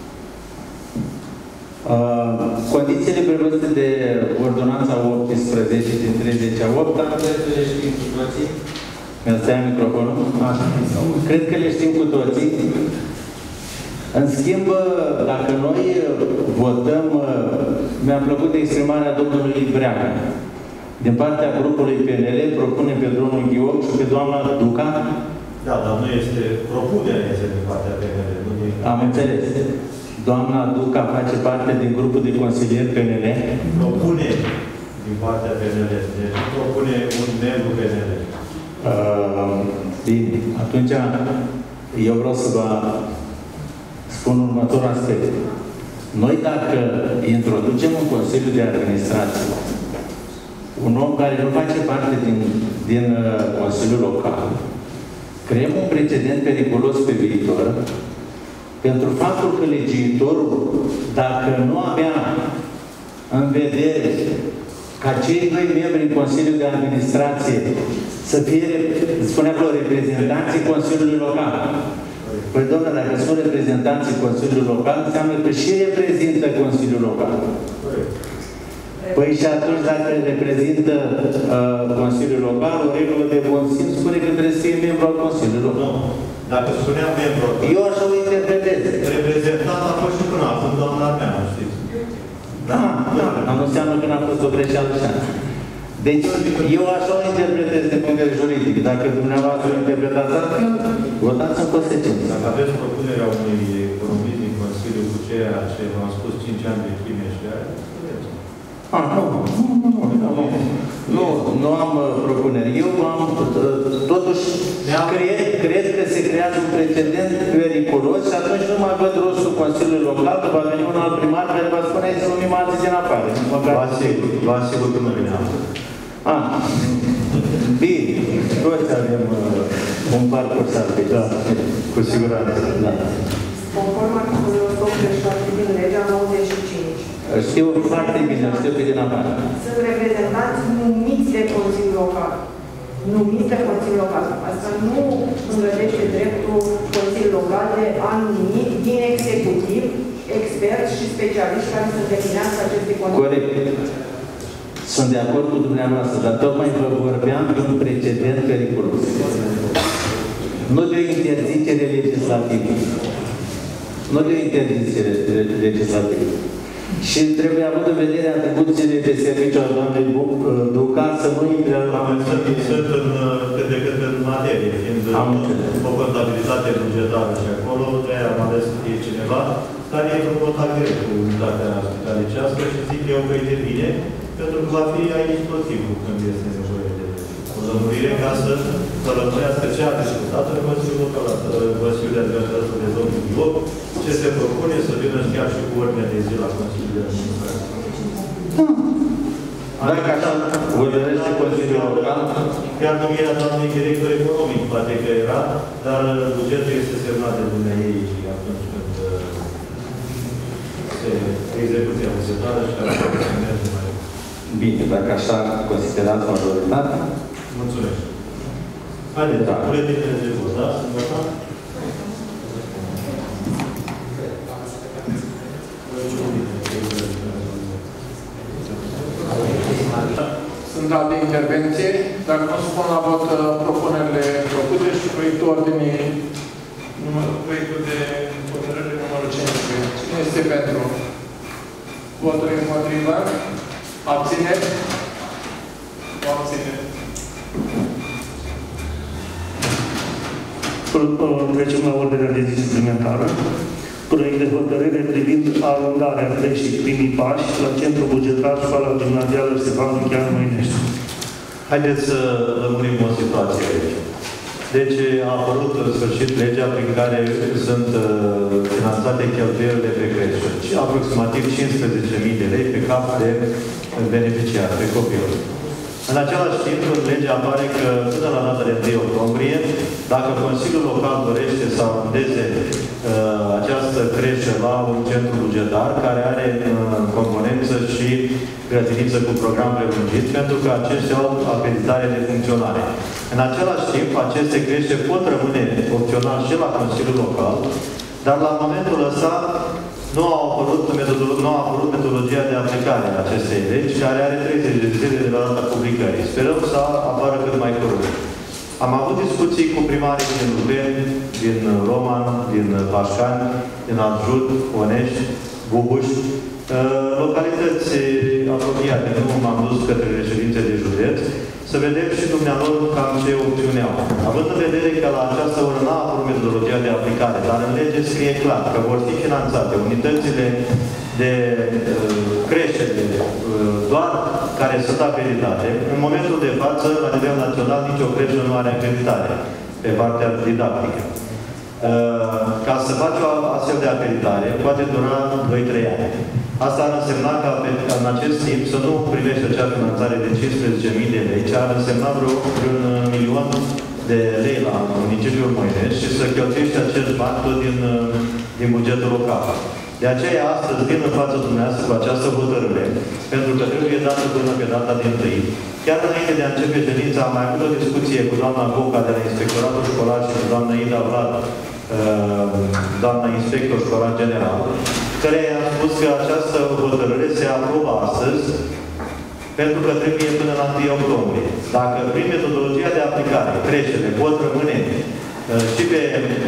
Uh, condițiile prevăzute de ordonanța optsprezece din treizeci a opta, cred că le știm cu toții. Asta e microfonul? Așa. Cred că le știm cu toții. În schimb, dacă noi votăm, mi-a plăcut exprimarea domnului Breaga. Din partea grupului P N L, propune pe domnul Ghioc și pe doamna Duca.
Da, dar nu este propunerea este din partea P N L.
Am înțeles. Doamna Duca face parte din grupul de consilieri P N L.
Propune din partea P N L. Deci propune un membru P N L.
Uh, bine. Atunci, eu vreau să vă spun următorul aspect. Noi, dacă introducem un Consiliu de Administrație un om care nu face parte din, din uh, Consiliul Local, creăm un precedent periculos pe viitor pentru faptul că legiuitorul, dacă nu avea în vedere ca cei doi membri în Consiliul de Administrație să fie, spunea acolo, reprezentanții Consiliului Local. Păi, domnule, dacă sunt reprezentanții Consiliului Local, înseamnă că și reprezintă Consiliul Local. Păi și atunci, dacă reprezintă uh, Consiliul Local, o regulă de bun simț spune că trebuie să fie membru al Consiliului Local.
Dacă spuneam membru,
eu așa o interpretez.
Reprezentant a fost și până acum, doamna Armeanu, știți?
Da, da, dar nu înseamnă că n-a fost o greșeală și ani. Deci, eu așa o interpretez de punct de vedere juridic. Dacă dumneavoastră o interpretați altfel, votați în consecință.
Dacă aveți propunerea unui economist din Consiliu cu ceea ce v-am spus cinci ani de chime și aia,
Ah, nu, nu, nu, nu, nu, nu am uh, propuneri. Eu am, uh, totuși, cred, cred că se creează un precedent periculos și atunci nu mai văd rostul Consiliului Local, că va veni un alt primar care va spune să numim alții din afară.
Vă asigur, vă asigur că nu vine altul.
Ah, bine, toți avem uh, un parcurs al pe da,
cu siguranță.
Da.
Conform articolului o sută optzeci și șase din legea nouăzeci și cinci.
Știu foarte bine, știu pe din afară.
Sunt reprezentanți numiți de Consiliul Local. Numiți de Consiliul Local. Asta nu îngrădește dreptul Consiliului Local de a numi din executiv, experți și specialiști care să îndeplinească aceste condiții.
Corect. Sunt de acord cu dumneavoastră, dar tocmai vă vorbeam de un precedent periculos. Nu de o interzicere legislativă. Nu de o interzicere legislativă. Și trebuie avut în vedere atribuțiile de serviciu al doamnei Duca să nu intre la...
Sunt în, cât de cât în materie, fiind o contabilitate bugetară și acolo, de-aia am ales să fie cineva, dar e în contact direct cu unitatea spitalicească și zic eu că e de bine, pentru că va fi aici tot timpul când este nevoie de o lămurire ca să lămurească ce a discutat în Consiliul Local, Consiliul de Administrație de domnul Iob, ce se propune să vină chiar și cu ordinea de zi la Consiliul de Administrație.
Dacă așa hotărăște Consiliul Local,
chiar numirea doamnei director economic, poate că era, dar bugetul este semnat de dumneavoastră atunci când se execuția bugetară și atunci se merge mai
bine, dacă așa considerați majoritatea.
Mulțumesc. Haideți, da. Buletine de vot, da? Sunt votat?
Sunt alte intervenții. Dacă nu supun la vot propunerile făcute și proiectul ordinii, numărul, proiectul de hotărâre numărul cincisprezece. Cine este pentru? Voturi împotrivă? Abțineri? O abținere.
Trecem la ordinea de zi suplimentară. Proiect de hotărâre privind alungarea creștii primii pași la Centrul Bugetar Școala Gimnazială Ștefan Ducheanu Măinești.
Haideți să lămurim o situație aici. Deci a apărut în sfârșit legea prin care sunt uh, finanțate cheltuielile pe creștere. Aproximativ cincisprezece mii de lei pe cap de beneficiar, pe copil. În același timp, în lege apare că până la data de întâi octombrie, dacă Consiliul Local dorește să amendeze uh, această creșă la un centru bugetar care are uh, componență și grădiniță cu program prelungit, pentru că aceștia au acreditare de funcționare. În același timp, aceste crește pot rămâne opțional și la Consiliul Local, dar la momentul ăsta nu a apărut, nu a apărut metodologia de aplicare a acestei legi, care are treizeci de zile de la data publicării. Sperăm să apară cât mai curând. Am avut discuții cu primarii din Lubeni, din Roman, din Pașcani, din Aljut, Onești, Bubuș, localități apropiate. Nu m-am dus către reședințe de județ, să vedem și dumneavoastră cam ce opțiune au. Având în vedere că la această oră n-a apărut metodologia de aplicare, dar în lege scrie clar că vor fi finanțate unitățile de uh, creștere uh, doar care sunt acreditate. În momentul de față, la nivel național, nicio creștere nu are acreditare pe partea didactică. Uh, ca să faci o astfel de acreditare, poate dura doi trei ani. Asta ar însemna ca pe, în acest timp să nu primești acea finanțare de cincisprezece mii de lei, ci ar însemna vreo un milion de lei la municipiul Moinești și să cheltuiești acești bani tot din, din bugetul local. De aceea, astăzi vin în fața dumneavoastră cu această hotărâre, pentru că trebuie dată până pe data din întâi. Chiar înainte de a începe ședința, am mai avut o discuție cu doamna Boca de la Inspectoratul Școlar și cu doamna Ida Vlad, doamna Inspector Școlar General, care a spus că această hotărâre se aprobă astăzi, pentru că trebuie până la întâi octombrie. Dacă prin metodologia de aplicare creșterile pot rămâne și pe,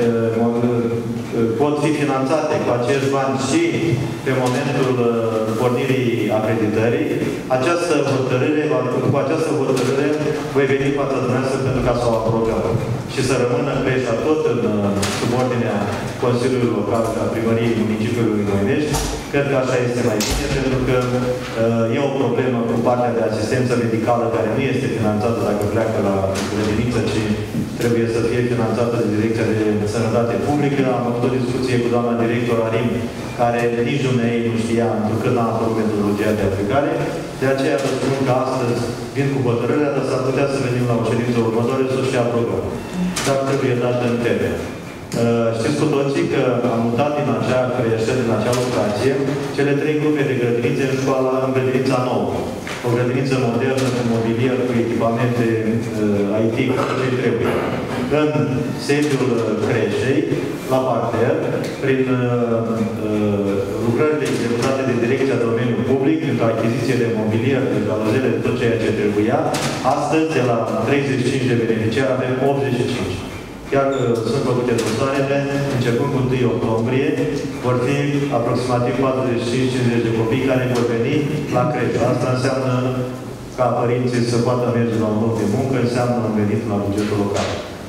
pot fi finanțate cu acești bani și pe momentul pornirii acreditării, această hotărâre, cu această hotărâre voi veni față dumneavoastră pentru ca să o aprobăm și să rămână creșa tot în subordinea Consiliului Local a Primăriei Municipiului Moinești. Cred că așa este mai bine, pentru că uh, e o problemă cu partea de asistență medicală care nu este finanțată dacă pleacă la grădiniță, ci trebuie să fie finanțată de Direcția de Sănătate Publică. Am avut o discuție cu doamna director Arim, care nici dumneavoastră nu știa, întrucât n-a apărut metodologia de aplicare. De aceea vă spun că astăzi vin cu hotărârea, dar s-ar putea să venim la o ședință următoare să o și aprobăm. Dar trebuie dată în termen. Uh, știți cu toții că am mutat din acea creștere, din acea locație, cele trei grupe de grădinițe în școala, în grădinița nouă. O grădiniță modernă cu mobilier, cu echipamente uh, I T, cu ce trebuie. În sediul creșei, la parter, prin uh, uh, lucrările executate de Direcția Domeniului Public, pentru achiziție de mobilier, de jaluzele, de tot ceea ce trebuia, astăzi, de la treizeci și cinci de beneficiari, avem optzeci și cinci. Chiar că sunt făcute dosarele, începând cu întâi octombrie, vor fi aproximativ patruzeci și cinci cincizeci de copii care vor veni la creșă. Asta înseamnă ca părinții să poată merge la un loc de muncă, înseamnă un venit la bugetul local.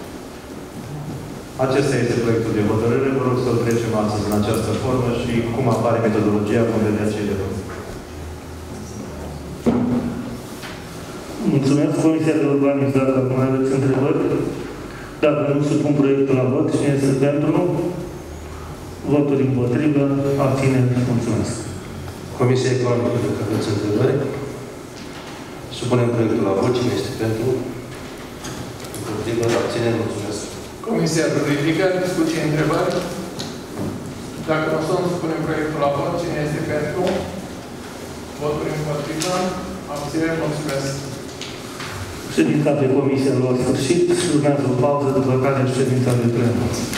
Acesta este proiectul de hotărâre. Vă rog să-l trecem astăzi în această formă și cum apare metodologia, vom vedea cei de rog.
Mulțumesc. Comisia de Urbanizare, dacă mai aveți întrebări? Dacă nu supun proiectul la vot, cine este pentru? Voturi împotrivă, abțineri. Mulțumesc.
Comisia Economică, dacă aveți întrebări? Supunem proiectul la vot, cine este pentru? Împotrivă, abțineri. Mulțumesc.
Comisia Juridică, discuții, întrebări? Dacă nu sunt, supunem proiectul la vot, cine este pentru? Voturi împotrivă, abțineri. Mulțumesc.
Ședința de comisie la sfârșit și urmează o pauză, după care ședința de plen.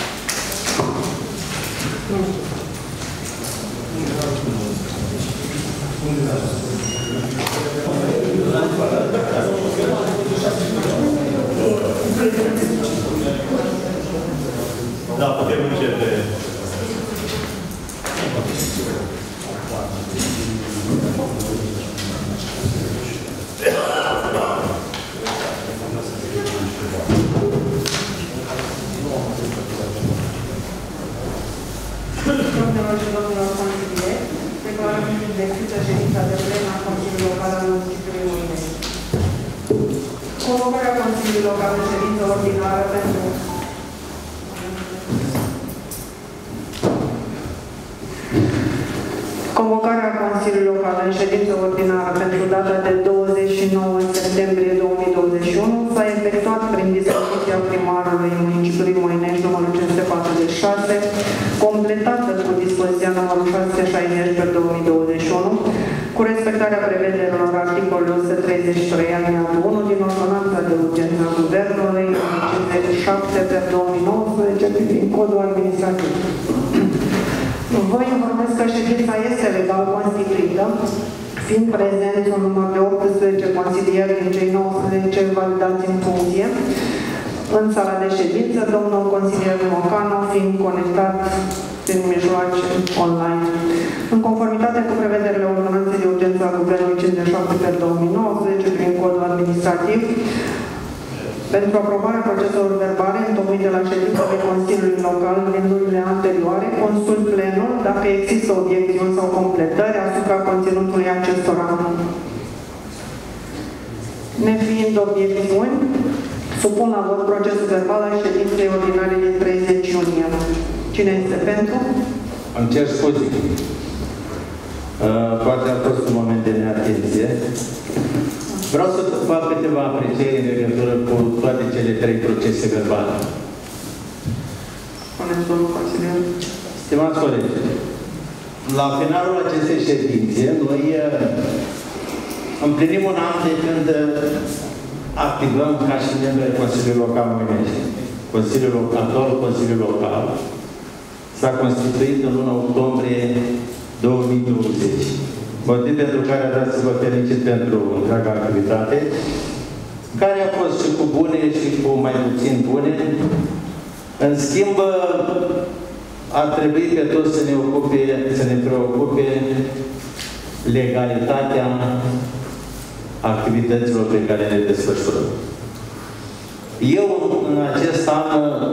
Da, putem începe.
Domnilor și domnilor consilieri, declarăm deschisă ședința de plen a Consiliului Local al Municipiului Moinești. Convocarea Consiliului Local de ședință ordinară pentru Convocarea Consiliului Local în ședință ordinară pentru data de douăzeci și nouă septembrie două mii douăzeci și unu s-a efectuat prin dispoziția primarului municipiului Moinești numărul cinci sute patruzeci și șase, completată cu dispoziția numărul șase sute șaizeci pe două mii douăzeci și unu, cu respectarea prevederilor articolului o sută treizeci și trei alineatul unu din Ordonanța de Urgență a Guvernului cincizeci și șapte pe două mii nouăsprezece privind codul administrativ. Vă informez că ședința este legal constituită, fiind prezenți un număr de optsprezece consilieri din cei nouăsprezece validați în funcție în sala de ședință, domnul consilier Mocanu fiind conectat prin mijloace online. În conformitate cu prevederile Ordonanței de Urgență a Guvernului cincizeci și șapte pe două mii nouăsprezece prin codul administrativ, pentru aprobarea proceselor verbale întocmite la ședințele Consiliului Local din lunile anterioare, consult plenul dacă există obiecțiuni sau completări asupra conținutului acestora. Nefiind obiecțiuni, supun la vot procesul verbal al ședinței ordinare din treizeci iunie. Cine este pentru?
Îmi cer scuze. Poate a fost un moment de neatenție. Vreau să fac câteva aprecieri în legătură cu toate cele trei procese verbale.
Spuneți, domnul consilier.
Stimați colegi, la finalul acestei ședințe, noi împlinim un an de când activăm ca și membri ai Consiliului Local Moinești. Consiliul Local, Consiliul Local s-a constituit în luna octombrie două mii douăzeci. Motiv pentru care a dat să vă felicit pentru întreaga activitate, care a fost și cu bune și cu mai puțin bune, În schimb, ar trebui pe toți să ne ocupe, să ne preocupe legalitatea activităților pe care le desfășurăm. Eu, în acest an,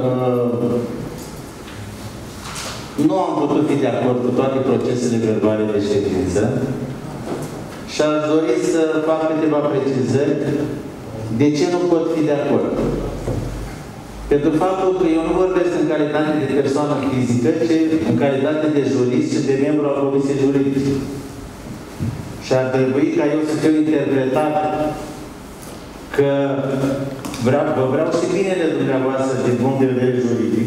nu am putut fi de acord cu toate procesele verbale de ședință și aș dori să fac câteva precizări de ce nu pot fi de acord. Pentru faptul că eu nu vorbesc în calitate de persoană fizică, ci în calitate de jurist și de membru al Comisiei Juridice. Și ar trebui ca eu să fiu interpretat că vreau, vă vreau și binele dumneavoastră din punct de vedere juridic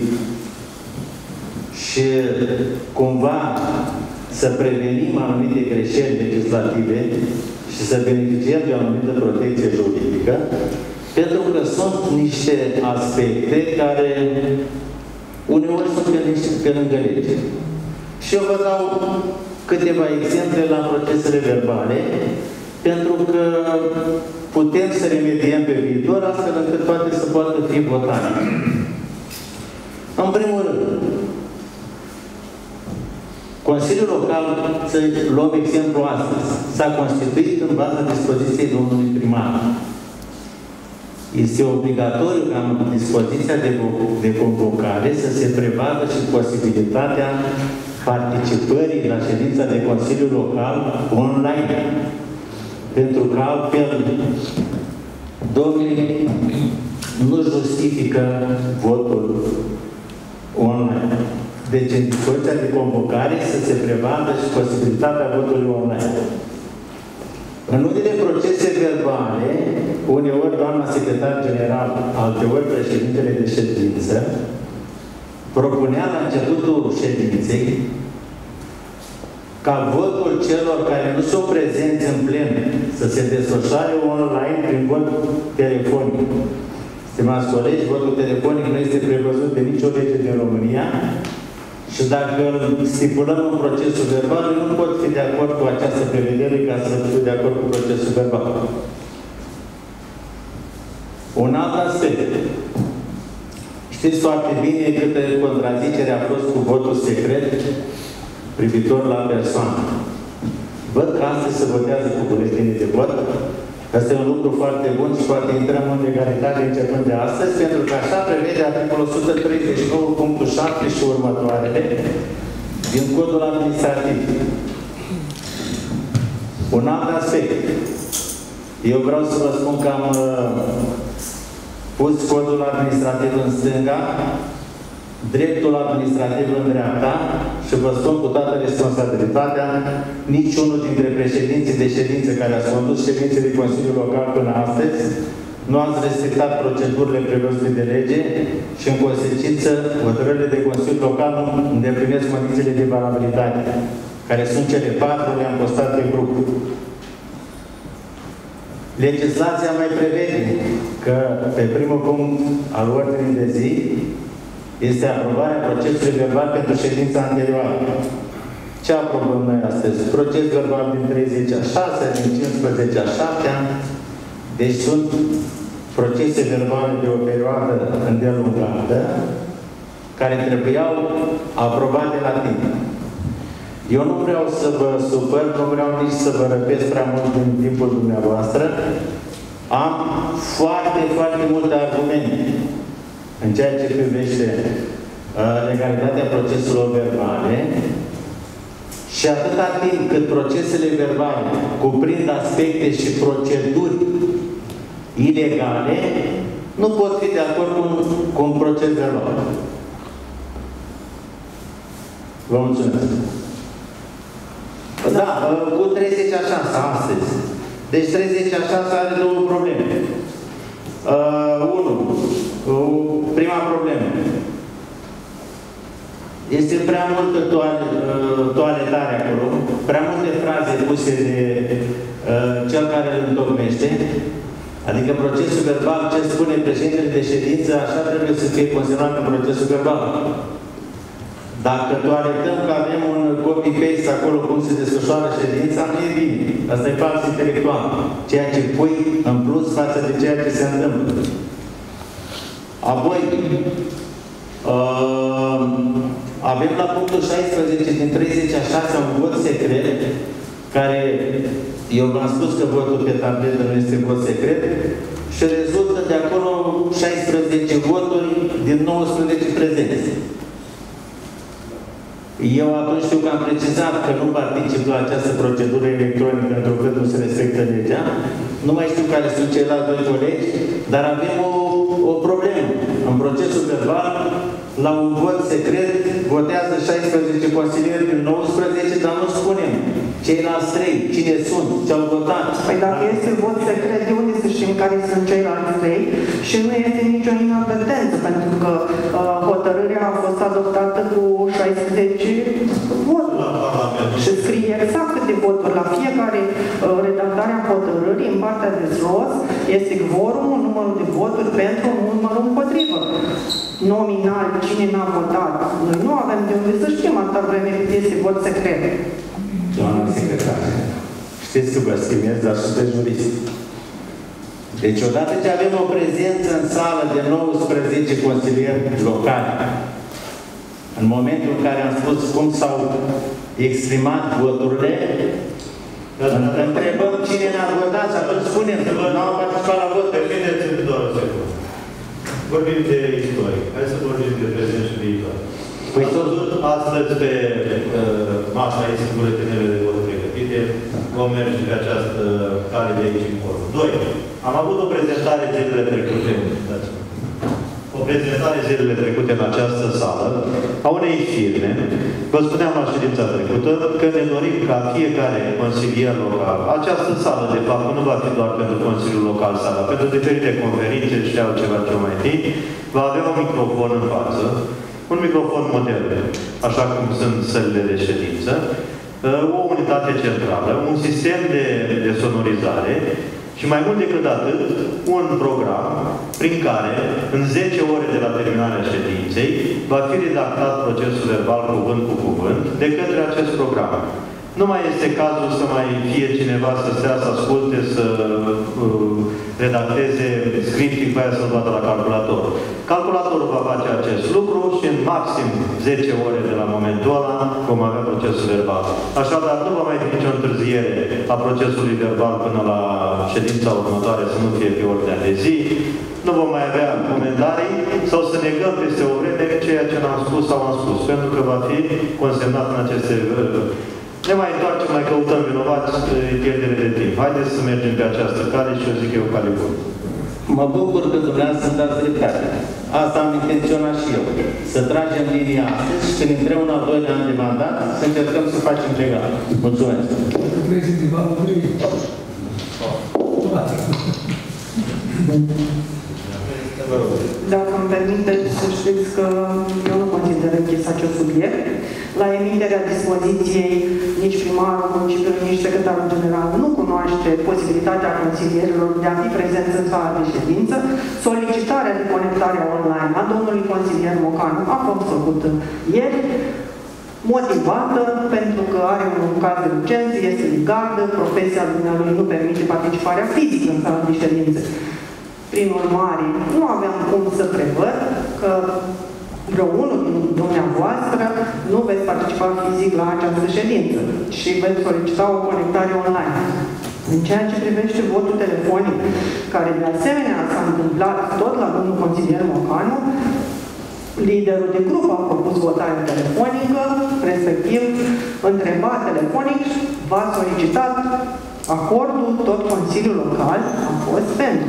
și cumva să prevenim anumite greșeli legislative și să beneficiem de o anumită protecție juridică, pentru că sunt niște aspecte care uneori sunt pe, niște, pe lângă lege. Și eu vă dau câteva exemple la procesele verbale, pentru că putem să remediem pe viitor, astfel încât toate să poată fi votate. În primul rând, Consiliul Local, să luăm exemplu astăzi, s-a constituit în baza dispoziției domnului primar. Este obligatoriu ca în dispoziția de, de convocare să se prevadă și posibilitatea participării la ședința de Consiliu Local online. Pentru că altfel domnii nu justifică votul online. Deci în dispoziția de convocare să se prevadă și posibilitatea votului online. În unele procese verbale, uneori doamna secretar general, alteori președintele de ședință, propunea la începutul ședinței ca votul celor care nu sunt prezenți în plen să se desfășoare online prin vot telefonic. Stimați colegi, votul telefonic nu este prevăzut de nicio lege din România și dacă stipulăm un procesul verbal, nu pot fi de acord cu această prevedere ca să fiu de acord cu procesul verbal. Un alt aspect. Știți foarte bine câtă contrazicere a fost cu votul secret privitor la persoană. Văd că astăzi se votează cu buletinii de vot. Asta e un lucru foarte bun și poate intrăm în legalitate începând de astăzi, pentru că așa prevede articolul o sută treizeci și nouă punctul șapte și următoarele din Codul Administrativ. Un alt aspect. Eu vreau să vă spun că am uh, pus Codul Administrativ în stânga, dreptul administrativ în dreapta și vă spun cu toată responsabilitatea, niciunul dintre președinții de ședințe care ați condus ședințe de Consiliul Local până astăzi nu ați respectat procedurile prevăzute de lege și în consecință hotărârile de Consiliul Local nu îndeplinesc condițiile de valabilitate, care sunt cele patru, le-am postat pe grup. Legislația mai prevede că pe primul punct al ordinii de zi este aprobarea procesului verbal pentru ședința anterioară. Ce aprobăm noi astăzi? Proces verbal din treizeci a șase, din cincisprezece a șapte ani. Deci sunt procese verbale de o perioadă îndelungată care trebuiau aprobate la timp. Eu nu vreau să vă supăr, nu vreau nici să vă răpesc prea mult din timpul dumneavoastră. Am foarte, foarte multe argumente în ceea ce privește uh, legalitatea proceselor verbale și atâta timp cât procesele verbale cuprind aspecte și proceduri ilegale, nu pot fi de acord cu, cu un proces verbal. Vă mulțumesc. Da, cu treizeci a șase astăzi. Deci treizeci a șase are două probleme. Uh, unu. Prima problemă. Este prea multă toale, toaletare acolo, prea multe fraze puse de uh, cel care îl întocmește, adică procesul verbal, ce spune președintele de ședință, așa trebuie să fie consemnat în procesul verbal. Dacă toaletăm că avem un copy-paste acolo cum se desfășoară ședința, nu e bine. Asta e fals intelectual. Ceea ce pui în plus față de ceea ce se întâmplă. Apoi, Uh, avem la punctul șaisprezece din treizeci a șase un vot secret, care eu v-am spus că votul pe tabletă nu este vot secret și rezultă de acolo șaisprezece voturi din nouăsprezece prezenți. Eu atunci știu că am precizat că nu particip la această procedură electronică întrucât nu se respectă legea. Nu mai știu care sunt ceilalți doi colegi, dar avem o, o problemă. În procesul verbal, la un vot secret, votează șaisprezece consilieri din nouăsprezece, dar nu spunem ceilalți trei, cine sunt, ce-au votat.
Păi dacă este vot secret, de unde să știm care sunt ceilalți trei? Și nu este nicio inadvertență, pentru că uh, hotărârea a fost adoptată cu șaisprezece voturi. Și scrie exact câte voturi. La fiecare uh, redactare a hotărârii, în partea de jos, este quorumul, numărul de voturi pentru, numărul împotrivă. Nominal, cine n-a votat. Noi nu avem de unde să știm atâta vreme cât este vot secret.
Doamna secretară, știți că vă stimez, dar sunteți jurist. Deci, odată ce avem o prezență în sală de nouăsprezece consilieri locali, în momentul în care am spus cum s-au exprimat voturile, întrebăm cine n-a votat și atunci spunem că n-au participat la vot.
Permiteți-mi doar o secundă. Vorbim de istorie. Hai să vorbim de prezent și viitor. Păi tot astăzi pe uh, masa aici în buletinele de vot pregătite, vom merge pe această cale de aici încolo. Doi. Am avut o prezentare zilele trecute. O prezentare zilele trecute în această sală a unei firme. Vă spuneam la ședința trecută că ne dorim ca fiecare consilier local, această sală de fapt nu va fi doar pentru Consiliul Local sala, pentru diferite conferințe și altceva ce mai fi, va avea un microfon în față, un microfon modern, așa cum sunt sălile de ședință, o unitate centrală, un sistem de, de sonorizare și mai mult decât atât, un program prin care, în zece ore de la terminarea ședinței, va fi redactat procesul verbal cuvânt cu cuvânt de către acest program. Nu mai este cazul să mai fie cineva să stea, să asculte, să uh, redacteze scriptii pe aia să-l vadă la calculator. Calculatorul va face acest lucru și în maxim zece ore de la momentul ăla vom avea procesul verbal. Așadar, nu va mai fi nicio întârziere a procesului verbal până la ședința următoare să nu fie pe ordinea de zi. Nu vom mai avea comentarii sau să negăm peste o vreme ceea ce n-am spus sau am spus, pentru că va fi consemnat în aceste ne mai întoarcem, mai căutăm vinovați, e pierdere de timp. Haideți să mergem pe această cale și eu zic că e o cale bună.
Mă bucur că dumneavoastră să dați dreptate. Asta am intenționat și eu. Să tragem linia astăzi și când intrăm un al doilea an de mandat, să încercăm să facem legal. Mulțumesc.
Dacă îmi permiteți să știți că eu nu consider închis acest subiect. La emiterea dispoziției, nici primarul municipiului, nici secretarul general nu cunoaște posibilitatea consilierilor de a fi prezenți în sala de ședință. Solicitarea de conectare online a domnului consilier Mocanu a fost făcută ieri, motivată pentru că are un caz de urgență, este ligată, profesia lui nu permite participarea fizică în sala de ședință. Prin urmare, nu aveam cum să prevăd că vreunul din dumneavoastră nu veți participa fizic la această ședință și veți solicita o conectare online. În ceea ce privește votul telefonic, care de asemenea s-a întâmplat tot la domnul consilier Mocanu, liderul de grup a propus votarea telefonică, respectiv întrebat telefonic, v-a solicitat acordul, tot Consiliul Local a fost pentru.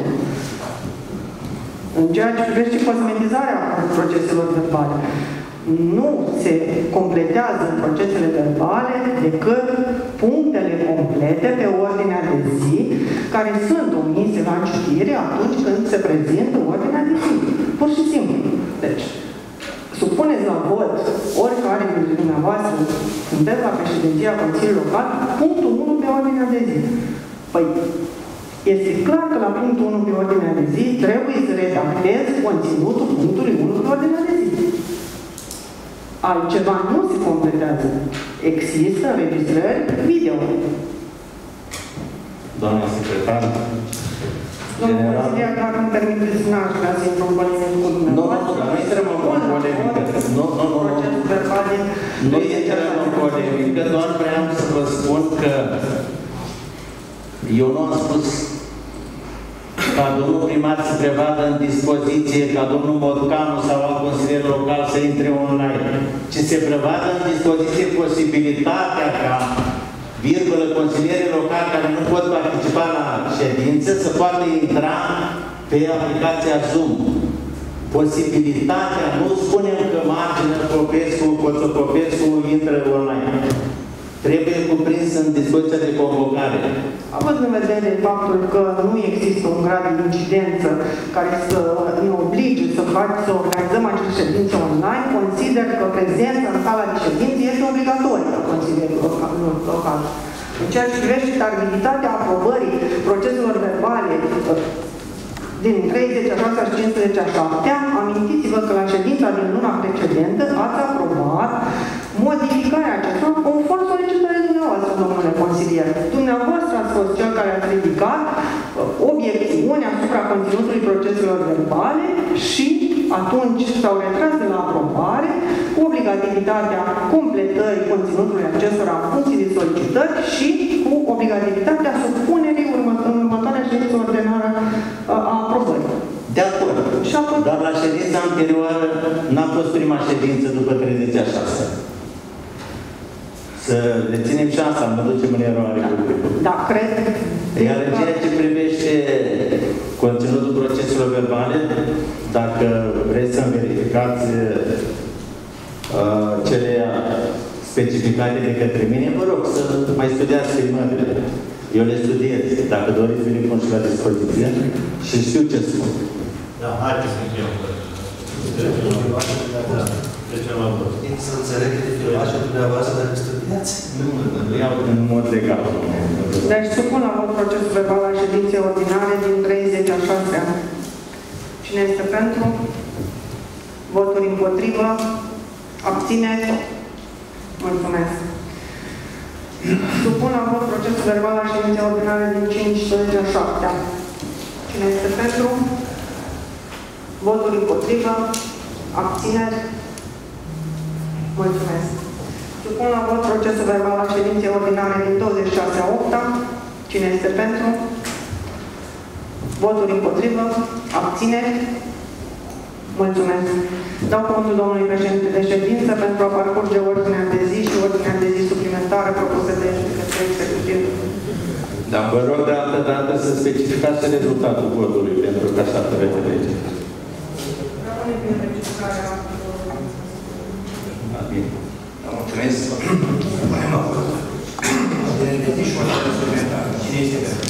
În ceea ce privește cosmetizarea proceselor verbale, nu se completează în procesele verbale decât punctele complete pe ordinea de zi, care sunt omise la citire atunci când se prezintă ordinea de zi. Pur și simplu. Deci, supuneți la vot oricare dintre dumneavoastră sunteți la președinția Consiliului Local, punctul unu pe ordinea de zi. Păi, este clar că la punctul unu pe ordinea de zi trebuie să redactez conținutul punctului unu pe ordinea de zi. Altceva nu se completează. Există înregistrări video.
Doamna secretar,
Domnul consilier, dacă îmi permiteți, n-aș vrea să intru în polemică cu dumneavoastră.
Nu, nu, dar nu intrăm în polemică. că doar vreau să vă spun că eu nu am spus ca domnul primar să prevadă în dispoziție ca domnul Motcanu sau alt consilier local să intre online, ci se prevadă în dispoziție posibilitatea ca virgulă consilierii locali care nu pot participa la ședință să poată intra pe aplicația Zoom. Posibilitatea, nu spunem că Marginea Popescu, Coțo Popescu intră online. Trebuie cuprins în dispoziția de convocare.
Având în vedere faptul că nu există un grad de incidență care să ne oblige să, fac, să organizăm aceste ședințe online, consider că prezența în sala de ședințe este obligatorie la Consiliul Local. În ceea ce privește tardividitatea aprobării proceselor verbale din treizeci a șasea și cincisprezece a șaptea, amintiți-vă că la ședința din luna precedentă ați aprobat modificarea acestora conform solicitării dumneavoastră, domnule consilier. Dumneavoastră ați fost cel care ați ridicat obiecțiuni asupra conținutului proceselor verbale și atunci s-au retras de la aprobare cu obligativitatea completării conținutului acestora în funcție de solicitări și cu obligativitatea supunerii în următoarea ședință ordinară a aprobării.
De acord. Dar la ședința anterioară n-a fost prima ședință după treizeci a șasea. Să le ținem și asta, mă ducem în eroare.
Da, cred.
Iar în ceea ce privește conținutul proceselor verbale, dacă vreți să verificați uh, cele specificate de către mine, vă rog să mai studiați filmările. Eu le studiez. Dacă doriți, veni pun și la dispoziție și știu ce spun.
Da, haideți să încheiem.
Să înțeleg că de filmașul dumneavoastră dacă studiați?
Nu, nu iau în mod legal.
Deci supun la vot procesul verbal la ședințe ordinare din treizeci a șasea. Cine este pentru? Voturi împotrivă? Abțineri? Mulțumesc. Supun la vot procesul verbal la ședințe ordinare din cincisprezece a șaptea. Cine este pentru? Voturi împotrivă? Abțineri? Mulțumesc. Supun la vot procesul verbal la ședințe ordinare din douăzeci și șase a opta. Cine este pentru? Voturi împotrivă? Abțineri? Mulțumesc. Dau cuvântul domnului președinte de ședință pentru a parcurge ordinea de zi și ordinea de zi suplimentară propusă de către executiv.
Dar vă rog de altă dată să specificați rezultatul votului, pentru că așa trebuie lege.
Rămâne prin rectificarea.
Bine.
Mulțumesc. Punem la vot. Ordinea de zi și ordinea suplimentară. Cine este pentru?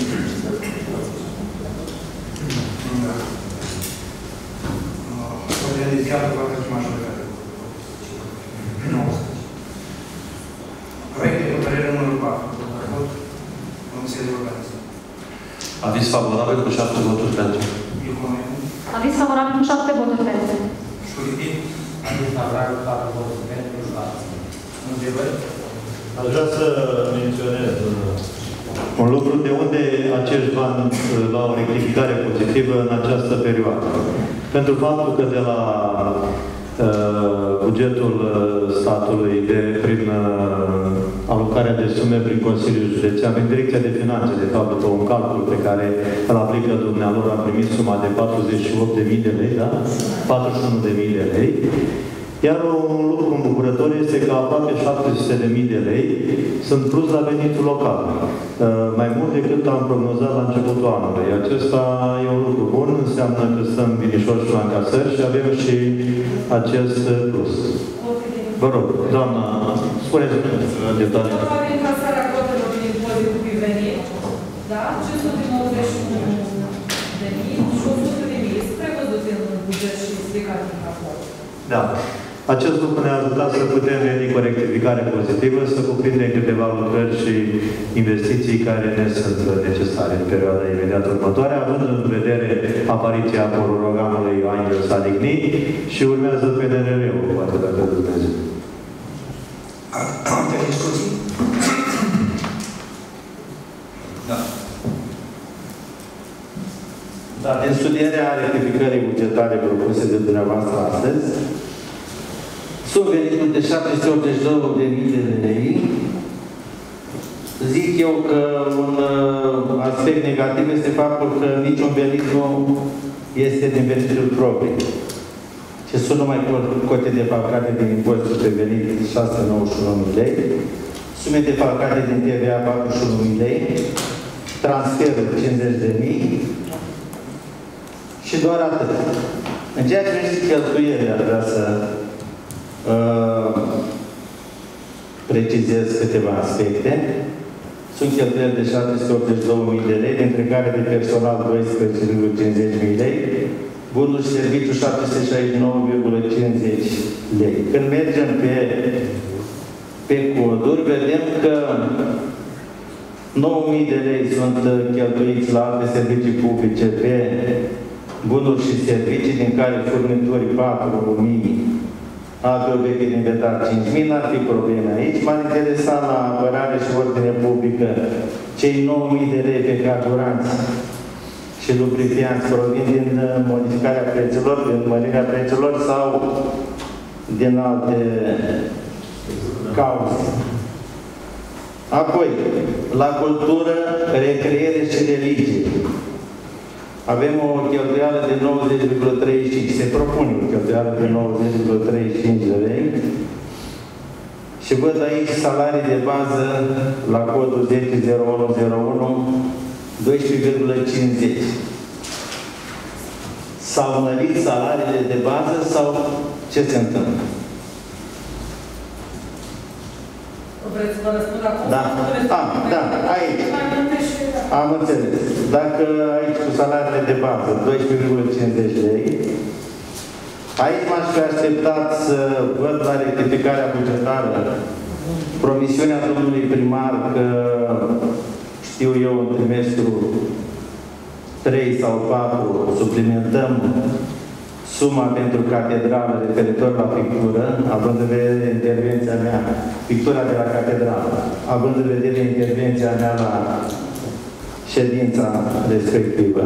Ordinea de zi aprobată cu majoritate. nouăsprezece. Proiect de hotărâre numărul patru. Comisia de organizare.
Aviz favorabil cu șapte voturi pentru.
Aviz favorabil cu șapte voturi pentru.
Șuripi.
Aviz favorabil cu patru voturi pentru.
Întrebări?
Aș vrea să menționez un lucru de unde acești bani la o rectificare pozitivă în această perioadă. Pentru faptul că de la uh, bugetul statului, de, prin uh, alocarea de sume prin Consiliul Județean, prin Direcția de Finanțe, de fapt, după un calcul pe care îl aplică dumnealor, am primit suma de patruzeci și opt de mii de lei, da? patruzeci și unu de mii de lei. Iar un lucru îmbucurător este că aproape șapte sute de mii de lei sunt plus la venitul local. Mai mult decât am prognozat la începutul anului. Acesta e un lucru bun, înseamnă că stăm binișoși la încasări și avem și acest plus. Vă rog, doamna, spuneți-mi detalii.
Vorba de încasarea cotelor din impozit cu venit, da? cinci sute nouăzeci și unu de mii și o sută de mii. Este prevăzut în buget și explicat în raport.
Da. Acest lucru ne-a ajutat să putem veni cu o rectificare pozitivă, să cuprindem câteva lucrări și investiții care ne sunt necesare în perioada imediat următoare, având în vedere apariția programului Angel Sadigny și urmează P N R R-ul, poate dacă Dumnezeu.
Alte discuții? Da.
Da, din studierea rectificării bugetare propuse de dumneavoastră astăzi, sunt venituri de șapte sute optzeci și două de mii de lei zic eu că un aspect negativ este faptul că niciun venit nu este din venituri proprii. Ce sunt numai cote defalcate din impozitul pe venit șase sute nouăzeci și unu mii lei, sume defalcate din T V A patruzeci și unu mii lei, transferuri cincizeci de mii și doar atât. În ceea ce privește cheltuielile, ar vrea să uh, precizez câteva aspecte. Sunt cheltuieli de șapte sute optzeci și două mii de lei, dintre care de personal doisprezece virgulă cincizeci mii lei, bunuri și serviciu șapte sute șaizeci și nouă virgulă cincizeci lei. Când mergem pe, pe coduri, vedem că nouă mii de lei sunt cheltuiți la alte servicii publice pe bunuri și servicii, din care furniturii patru mii, alte obiecte de inventar cinci mii, n-ar fi probleme aici. M-ar interesa la apărare și ordine publică cei nouă mii de lei pe carburanți și lubrifianți provin din modificarea prețelor, din mărirea prețelor sau din alte cauze. Apoi, la cultură, recreere și religie. Avem o cheltuială de nouăzeci virgulă treizeci și cinci. Se propune o cheltuială de nouăzeci virgulă treizeci și cinci de lei. Și văd aici salarii de bază la codul zece zero unu zero unu, doisprezece virgulă cincizeci. S-au mărit salariile de bază sau ce se întâmplă?
Vreți să vă răspund acum?
Da, am, da, aici. Am înțeles. Dacă aici cu salariile de bază, doisprezece virgulă cincizeci de lei, aici m-aș fi așteptat să văd la rectificarea bugetară promisiunea domnului primar că, știu eu, în trimestru trei sau patru suplimentăm suma pentru catedrală referitor la pictură, având în vedere intervenția mea, pictura de la catedrală, având în vedere intervenția mea la ședința respectivă.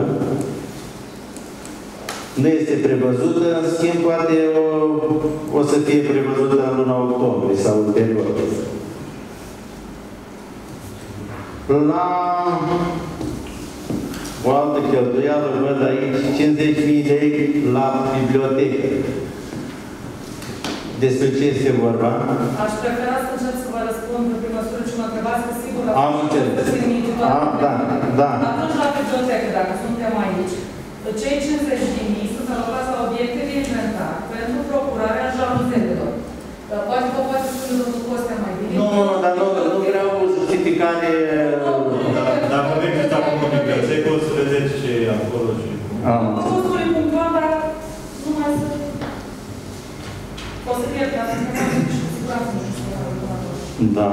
Nu este prevăzută, în schimb, poate o, o să fie prevăzută în luna octombrie sau ulterior. La o altă cheltuială, văd aici cincizeci de mii de lei la bibliotecă. Despre ce este vorba?
Aș prefera să încep să vă răspund pe măsură ce mă întrebați, că sigur
am înțeles. Am, da, da.
Atunci la bibliotecă, dacă suntem aici, cei cincizeci de mii sunt alocați la obiecte de inventar pentru procurarea jaluzelelor. Poate că poate să nu coste mai bine.
Nu, nu, dar nu, nu vreau justificare.
Dacă mergeți acum în bibliotecă, o să vedeți ce e acolo.
Am
înțeles. Nu punctual, dar nu mai să... O să fie, dar să ne facem și cu siguranță nu știu.
Da.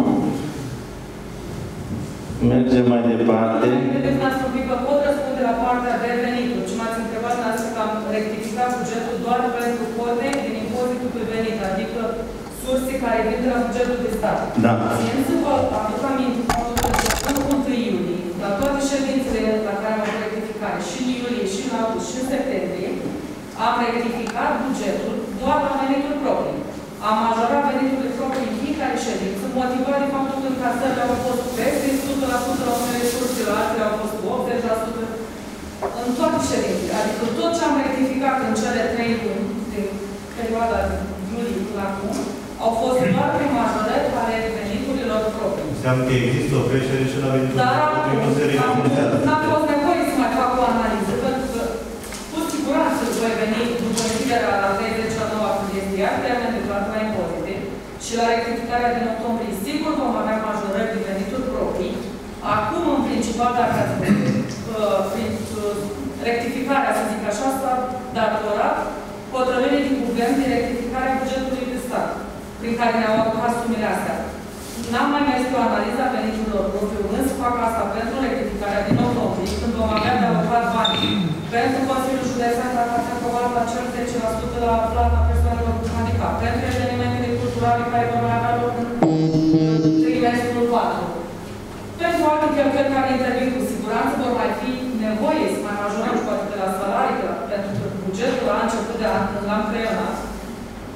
Mergem mai departe.
Vedeți, m-ați vorbit că pot răspunde la partea de venituri. Ce m-ați întrebat, n-ați că am rectificat bugetul doar pentru cote din impozitul pe venit, adică surse care vin de la bugetul de stat.
Da.
Țin să vă aduc aminte faptul că în întâi iulie, la toate ședințele la care am avut rectificare, și în iulie, și în august, și în septembrie, am rectificat bugetul doar la venituri proprii. Am majorat veniturile proprii în fiecare ședință, motivat de faptul că încasările au fost peste o sută la sută la unele surse, la altele au fost optzeci la sută în toate ședințele. Adică tot ce am rectificat în cele trei luni de perioada iulie până acum, au fost doar prin majorări ale veniturilor proprii.
Înseamnă că există o creștere și la veniturile proprii, nu se recompensează.
N-am fost nevoie să mai fac o analiză, pentru că cu siguranță voi veni după închiderea la treizeci la nouă când este iar termen de plată la impozite și la rectificarea din octombrie, sigur vom avea majorări de venituri proprii. Acum, în principal, dacă ați văzut, prin rectificarea, să zic așa, s-a datorat hotărârii din guvern de rectificare a bugetului de stat, prin care ne-au alocat sumele astea. N-am mai mers pe o analiză a veniturilor proprii, însă fac asta pentru rectificarea din octombrie, când vom avea de alocat bani pentru Consiliul Județean, dacă ați aprobat la cel zece la sută la plata persoanelor cu handicap, pentru evenimentele culturale care vor mai avea loc în trimestrul patru. Pentru alte cheltuieli care intervin cu siguranță, vor mai fi nevoie să mai majorăm și poate de la salarii, pentru că bugetul la început de an, când l-am creionat,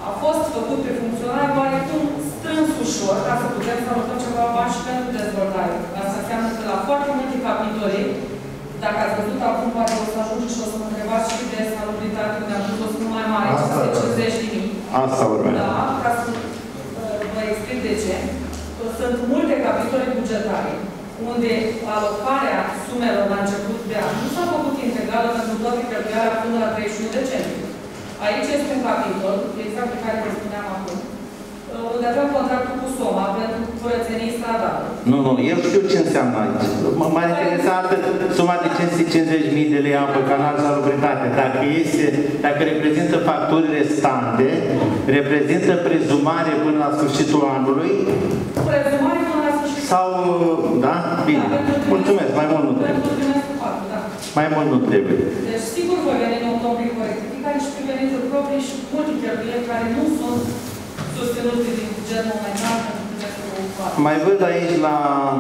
a fost făcut pe funcționare oarecum strâns ușor, ca să putem să alocăm ceva bani și pentru dezvoltare. Asta înseamnă că la foarte multe capitole, dacă ați văzut acum, poate o să ajunge și o să mă întrebați și de salubritate, unde am pus o sumă mai mare, cinci sute cincizeci de mii.
Asta urmează.
Da, ca să vă explic de ce. Sunt multe capitole bugetare unde alocarea sumelor la început de an nu s-a făcut integrală pentru toate cheltuiala până la treizeci și unu decembrie. Aici este un capitol, exact pe care vă spuneam acum, unde avem contractul cu Soma pentru curățenii stradale.
Nu, nu, eu știu ce înseamnă aici. M-a interesat suma de cinci sute cincizeci de mii de lei apă, canal, salubritate. Dacă este, dacă reprezintă facturi restante, reprezintă prezumare până la sfârșitul anului?
Prezumare până la sfârșitul
sau, da? Bine. Mulțumesc, mai mult nu trebuie. Mai mult nu trebuie.
Deci, sigur, voi veni în octombrie cu rectificare și pe venituri proprii și multe cheltuieli care nu sunt susținute din buget momentan pentru bugetul.
Mai văd aici la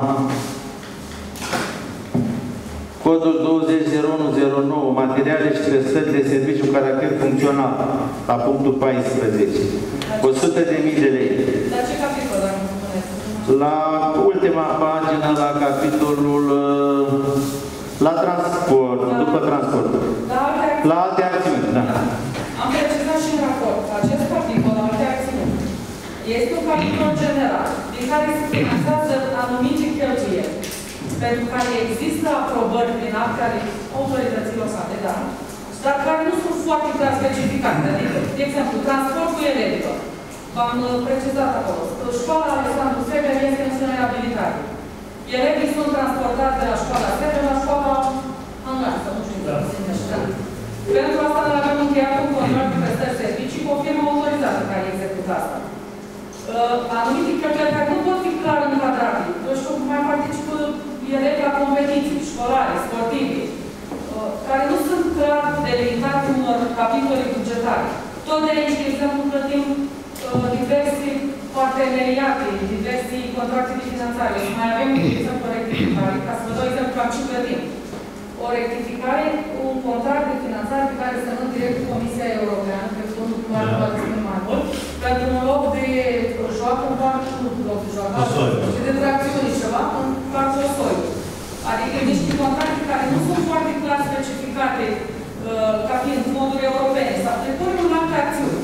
codul douăzeci zero unu zero nouă, materiale și prestări de serviciu cu caracter funcțional, la punctul paisprezece. o sută de mii de lei.
La ce capitol, dacă îmi spuneți?
La ultima pagină, la capitolul la transport,
la,
după transport.
La alte acțiuni.
La alte acțiuni, da.
Am precizat și în raport că acest capitol, la alte acțiuni, este un capitol general, din care se finanțează anumite cheltuieli, pentru care există aprobări prin acte ale autorității locale, da? Dar care nu sunt foarte clar specificate. Adică, de exemplu, transportul elevilor. V-am precizat acolo. Școala Alexandru Sever este în reabilitare. Elevii sunt transportați de la școala Sever la școala Angață, nu știu cum se numește. Pentru asta noi avem încheiat un contract de prestări servicii cu o firmă autorizată care execută asta. Uh, anumite cheltuieli care nu pot fi clar încadrate. Eu știu, mai participă elevi la competiții școlare, sportive, uh, care nu sunt clar delimitate unor capitole bugetare. Tot de aici, de exemplu, plătim uh, diverse parteneriate, diverse contracte de finanțare. Și mai avem, de exemplu, o rectificare, ca să vă dau exemplu cam ce plătim. O rectificare, un contract de finanțare pe care se semnăm direct cu Comisia Europeană, pe fondul cu care va ține mai mult, pentru un loc de joacă în parcul, nu loc de joacă, și de tracțiuni ceva, în parcul Osoi. Adică niște contracte care nu sunt foarte clar specificate uh, ca fiind fonduri europene, sau plecăm în alte acțiuni.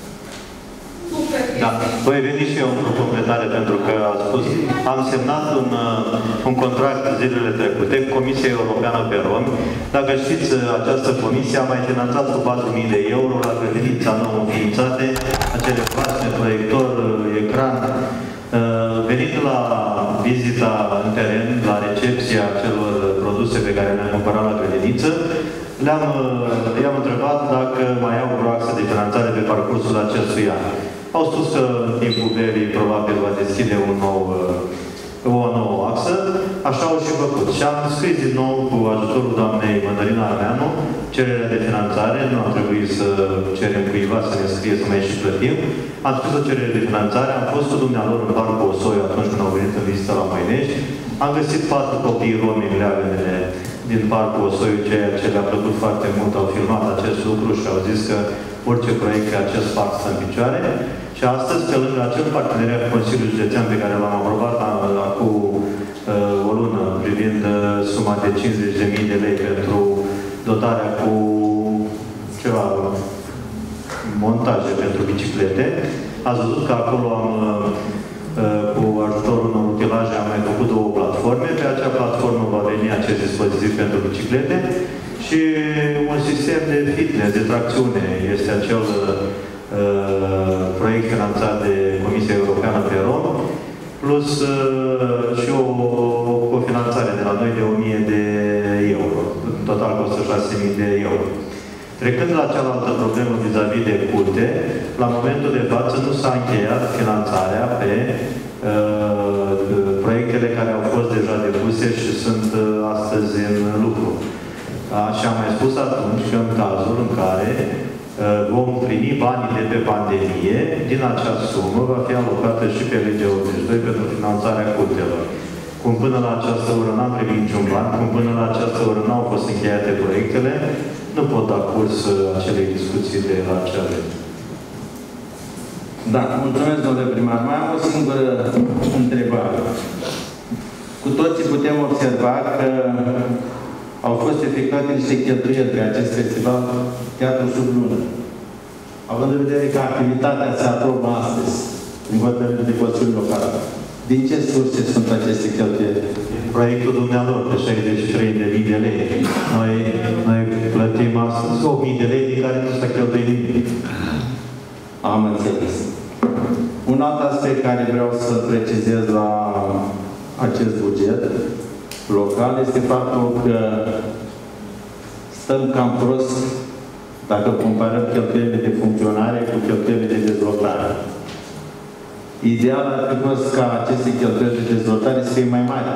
Da, voi veni și eu în completare pentru că a spus, am semnat un, un contract zilele trecute cu Comisia Europeană pe Romi. Dacă știți, această comisie a mai finanțat cu patru mii de euro la grădinița nouă înființate, acele plasme, proiector, ecran. Venind la vizita în teren, la recepția celor produse pe care le-am cumpărat la grădiniță, le-am i-am întrebat dacă mai au vreo axă de finanțare pe parcursul acestui an. Au spus că în timpul verii probabil va deschide un nou, o nouă axă. Așa au și făcut. Și am scris din nou cu ajutorul doamnei Mădălina Armeanu cererea de finanțare. Nu a trebuit să cerem cuiva să ne scrie să mai și plătim. Am scris o cerere de finanțare. Am fost cu dumnealor în Parcul Osoiu atunci când au venit în vizită la Măinești. Am găsit patru copii romi în leagănele din Parcul Osoiu, ceea ce le-a plăcut foarte mult. Au filmat acest lucru și au zis că orice proiect pe acest parc stă în picioare. Și astăzi, pe lângă acel parteneriat cu Consiliul Județean pe care l-am aprobat acum uh, o lună, privind uh, suma de cincizeci de mii de lei pentru dotarea cu ceva montaje pentru biciclete, ați văzut că acolo am, uh, cu ajutorul unor utilaje, am mai făcut două platforme. Pe acea platformă va veni acest dispozitiv pentru biciclete și un sistem de fitness, de tracțiune. Este acel Uh, proiect finanțat de Comisia Europeană pe Rom, plus uh, și o, o finanțare de la noi de o mie de euro. În total costă șase mii de euro. Trecând la cealaltă problemă vis-a-vis de curte, la momentul de față nu s-a încheiat finanțarea pe uh, proiectele care au fost deja depuse și sunt uh, astăzi în lucru. Da? Și am mai spus atunci că în cazul în care vom primi banii de pe pandemie, din acea sumă va fi alocată și pe legea optzeci și doi pentru finanțarea curtelor. Cum până la această oră n-am primit niciun ban, cum până la această oră n-au fost încheiate proiectele, nu pot da curs acelei discuții de la acea lege.
Da, mulțumesc, domnule primar. Mai am o singură întrebare. Cu toții putem observa că au fost efectuate niște cheltuieli pe acest festival Teatru sub lună. Având în vedere că activitatea se aprobă astăzi, în hotărâre de Consiliul Local, din ce surse sunt aceste cheltuieli?
Proiectul dumnealor de șaizeci și trei de mii de lei. Noi, noi plătim astăzi opt mii de lei, din care nu s-a cheltuit nimic.
Am înțeles. Un alt aspect care vreau să precizez la acest buget local este faptul că stăm cam prost dacă comparăm cheltuielile de funcționare cu cheltuielile de dezvoltare. Ideal ar fi fost ca aceste cheltuieli de dezvoltare să fie mai mari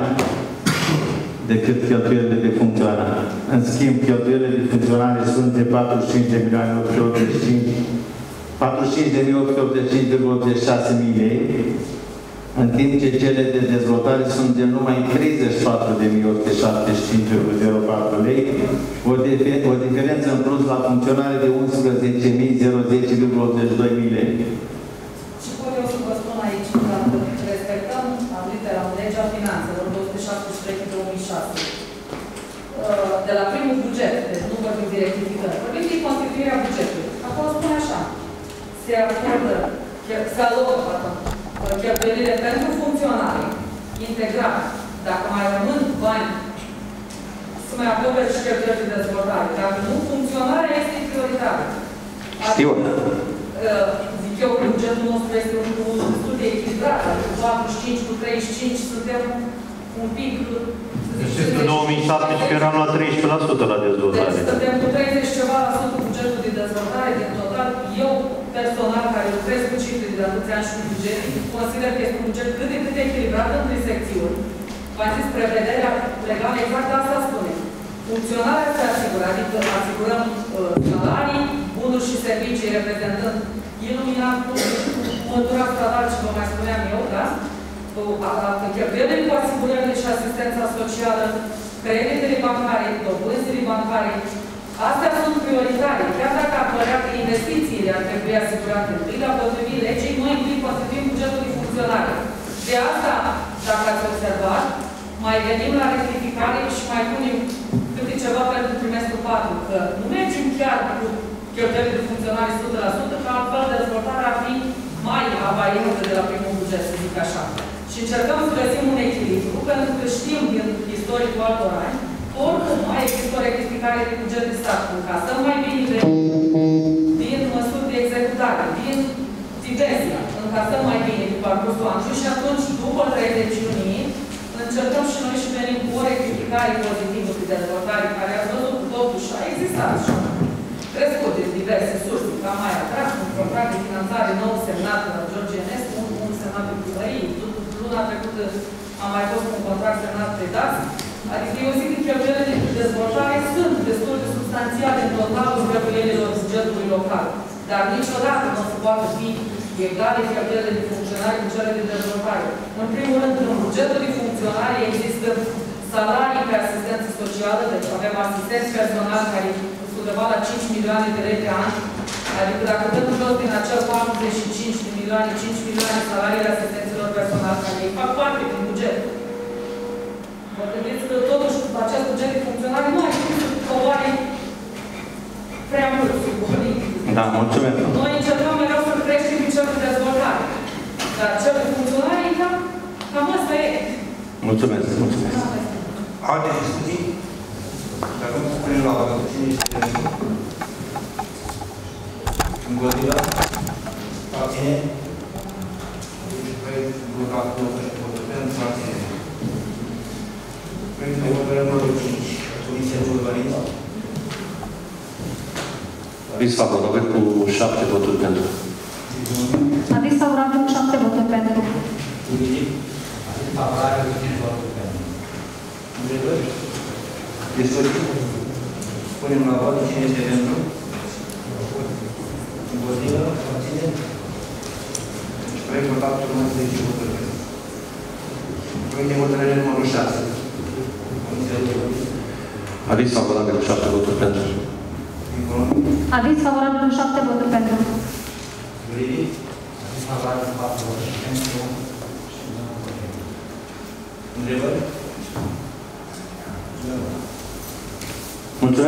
decât cheltuielile de funcționare. În schimb, cheltuielile de funcționare sunt de patruzeci și cinci de milioane opt sute optzeci și cinci patruzeci și cinci de mii opt sute optzeci și cinci virgulă optzeci și șase mii lei, în timp ce cele de dezvoltare sunt de numai treizeci și patru de mii opt sute șaptezeci și cinci virgulă zero patru lei, o, o diferență în plus la funcționare de unsprezece mii zece virgulă optzeci și doi mii lei.
Și pot eu să vă spun aici, dacă respectăm litera legea finanțelor două sute șaptezeci și trei pe două mii șase, de la primul buget, deci nu vorbim de rectificări, vorbim de constituirea bugetului. Acolo spune așa, se acordă, se alocă, pardon, cheltuielile pentru funcționare integrat. Dacă mai rămân bani, să mai acopere și cheltuielile de dezvoltare. Dacă nu, funcționarea este prioritară.
Știu.
Zic eu că bugetul nostru este un destul de echilibrat. Adică patruzeci și cinci cu treizeci și cinci suntem un pic...
Deci în două mii șaptesprezece eram la treisprezece la sută la dezvoltare.
Deci suntem cu treizeci ceva la sută bugetul de dezvoltare din total. Eu, personal, care lucrez cu cifre de atâția ani și cu buget, consider că este un buget cât de cât echilibrat între secțiuni. V-am zis, prevederea legală exact asta spune. Funcționarea se asigură, adică asigurăm uh, salarii, bunuri și servicii reprezentând iluminat, mătura stradală și vă mai spuneam eu, da? Cheltuielile cu asigurările și asistența socială, creditele bancare, dobânzile bancare, astea sunt prioritare. Chiar dacă apărea că investițiile ar trebui asigurate întâi, dar potrivit legii, noi întâi constituim bugetul de funcționare. De asta, dacă ați observat, mai venim la rectificare și mai punem câte ceva pentru trimestrul patru, că nu mergem chiar cu cheltuielile de funcționare o sută la sută, că altfel dezvoltarea ar fi mai avariată de la primul buget, să zic așa. Și încercăm să găsim un echilibru, pentru că știm din istoricul altor ani, oricum mai există o rectificare de buget de stat, încasăm mai bine de, din măsuri de executare, din diversia, încasăm mai bine pe parcursul anului și atunci, după treizeci iunie, încercăm și noi și venim cu o rectificare pozitivă de dezvoltare, care a văzut totuși a existat și crescut din diverse surse, ca mai atras, un program de finanțare nou semnat la George Enescu, un, un semnat de primărie. Luna trecută am mai fost un contract semnat pe D A S. Adică eu zic că cheltuielile de dezvoltare sunt destul de substanțiale în totalul cheltuielilor bugetului local. Dar niciodată nu se poate fi egale cheltuielile de funcționare cu cele de dezvoltare. În primul rând, în bugetul de funcționare există salarii pe asistență socială, deci avem asistenți personali care sunt undeva la cinci milioane de lei pe an. Adică dacă dăm jos din acel patruzeci și cinci de milioane, cinci milioane salariile asistenților personali, care ei fac parte din buget. Vă gândiți că totuși cu acest buget de funcționare nu ai cum să coboare prea mult.
Da, mulțumesc.
Noi încercăm mereu să creștem în cel de dezvoltare. Dar cel de funcționare e cam, cam asta e.
Mulțumesc, mulțumesc.
Alte discuții? Dacă nu spunem la cine este pentru? Împotriva? Abține? Proiectul blocat douăzeci și patru pentru abține. Proiectul de hotărâre numărul cinci. Comisia de Urbanism.
Aviz favorabil cu șapte voturi pentru.
Aviz favorabil cu șapte voturi pentru.
Aviz favorabil cu cinci voturi pentru. Întrebări? Discuții? Punem la vot cine este pentru. Împotrivă? Abține? Proiect votat cu numărul zece voturi pentru. Proiect de hotărâre numărul șase. Comisia de Urbanism.
Aviz favorabil cu șapte voturi pentru.
Aviz favorabil cu șapte voturi pentru.
Juridic?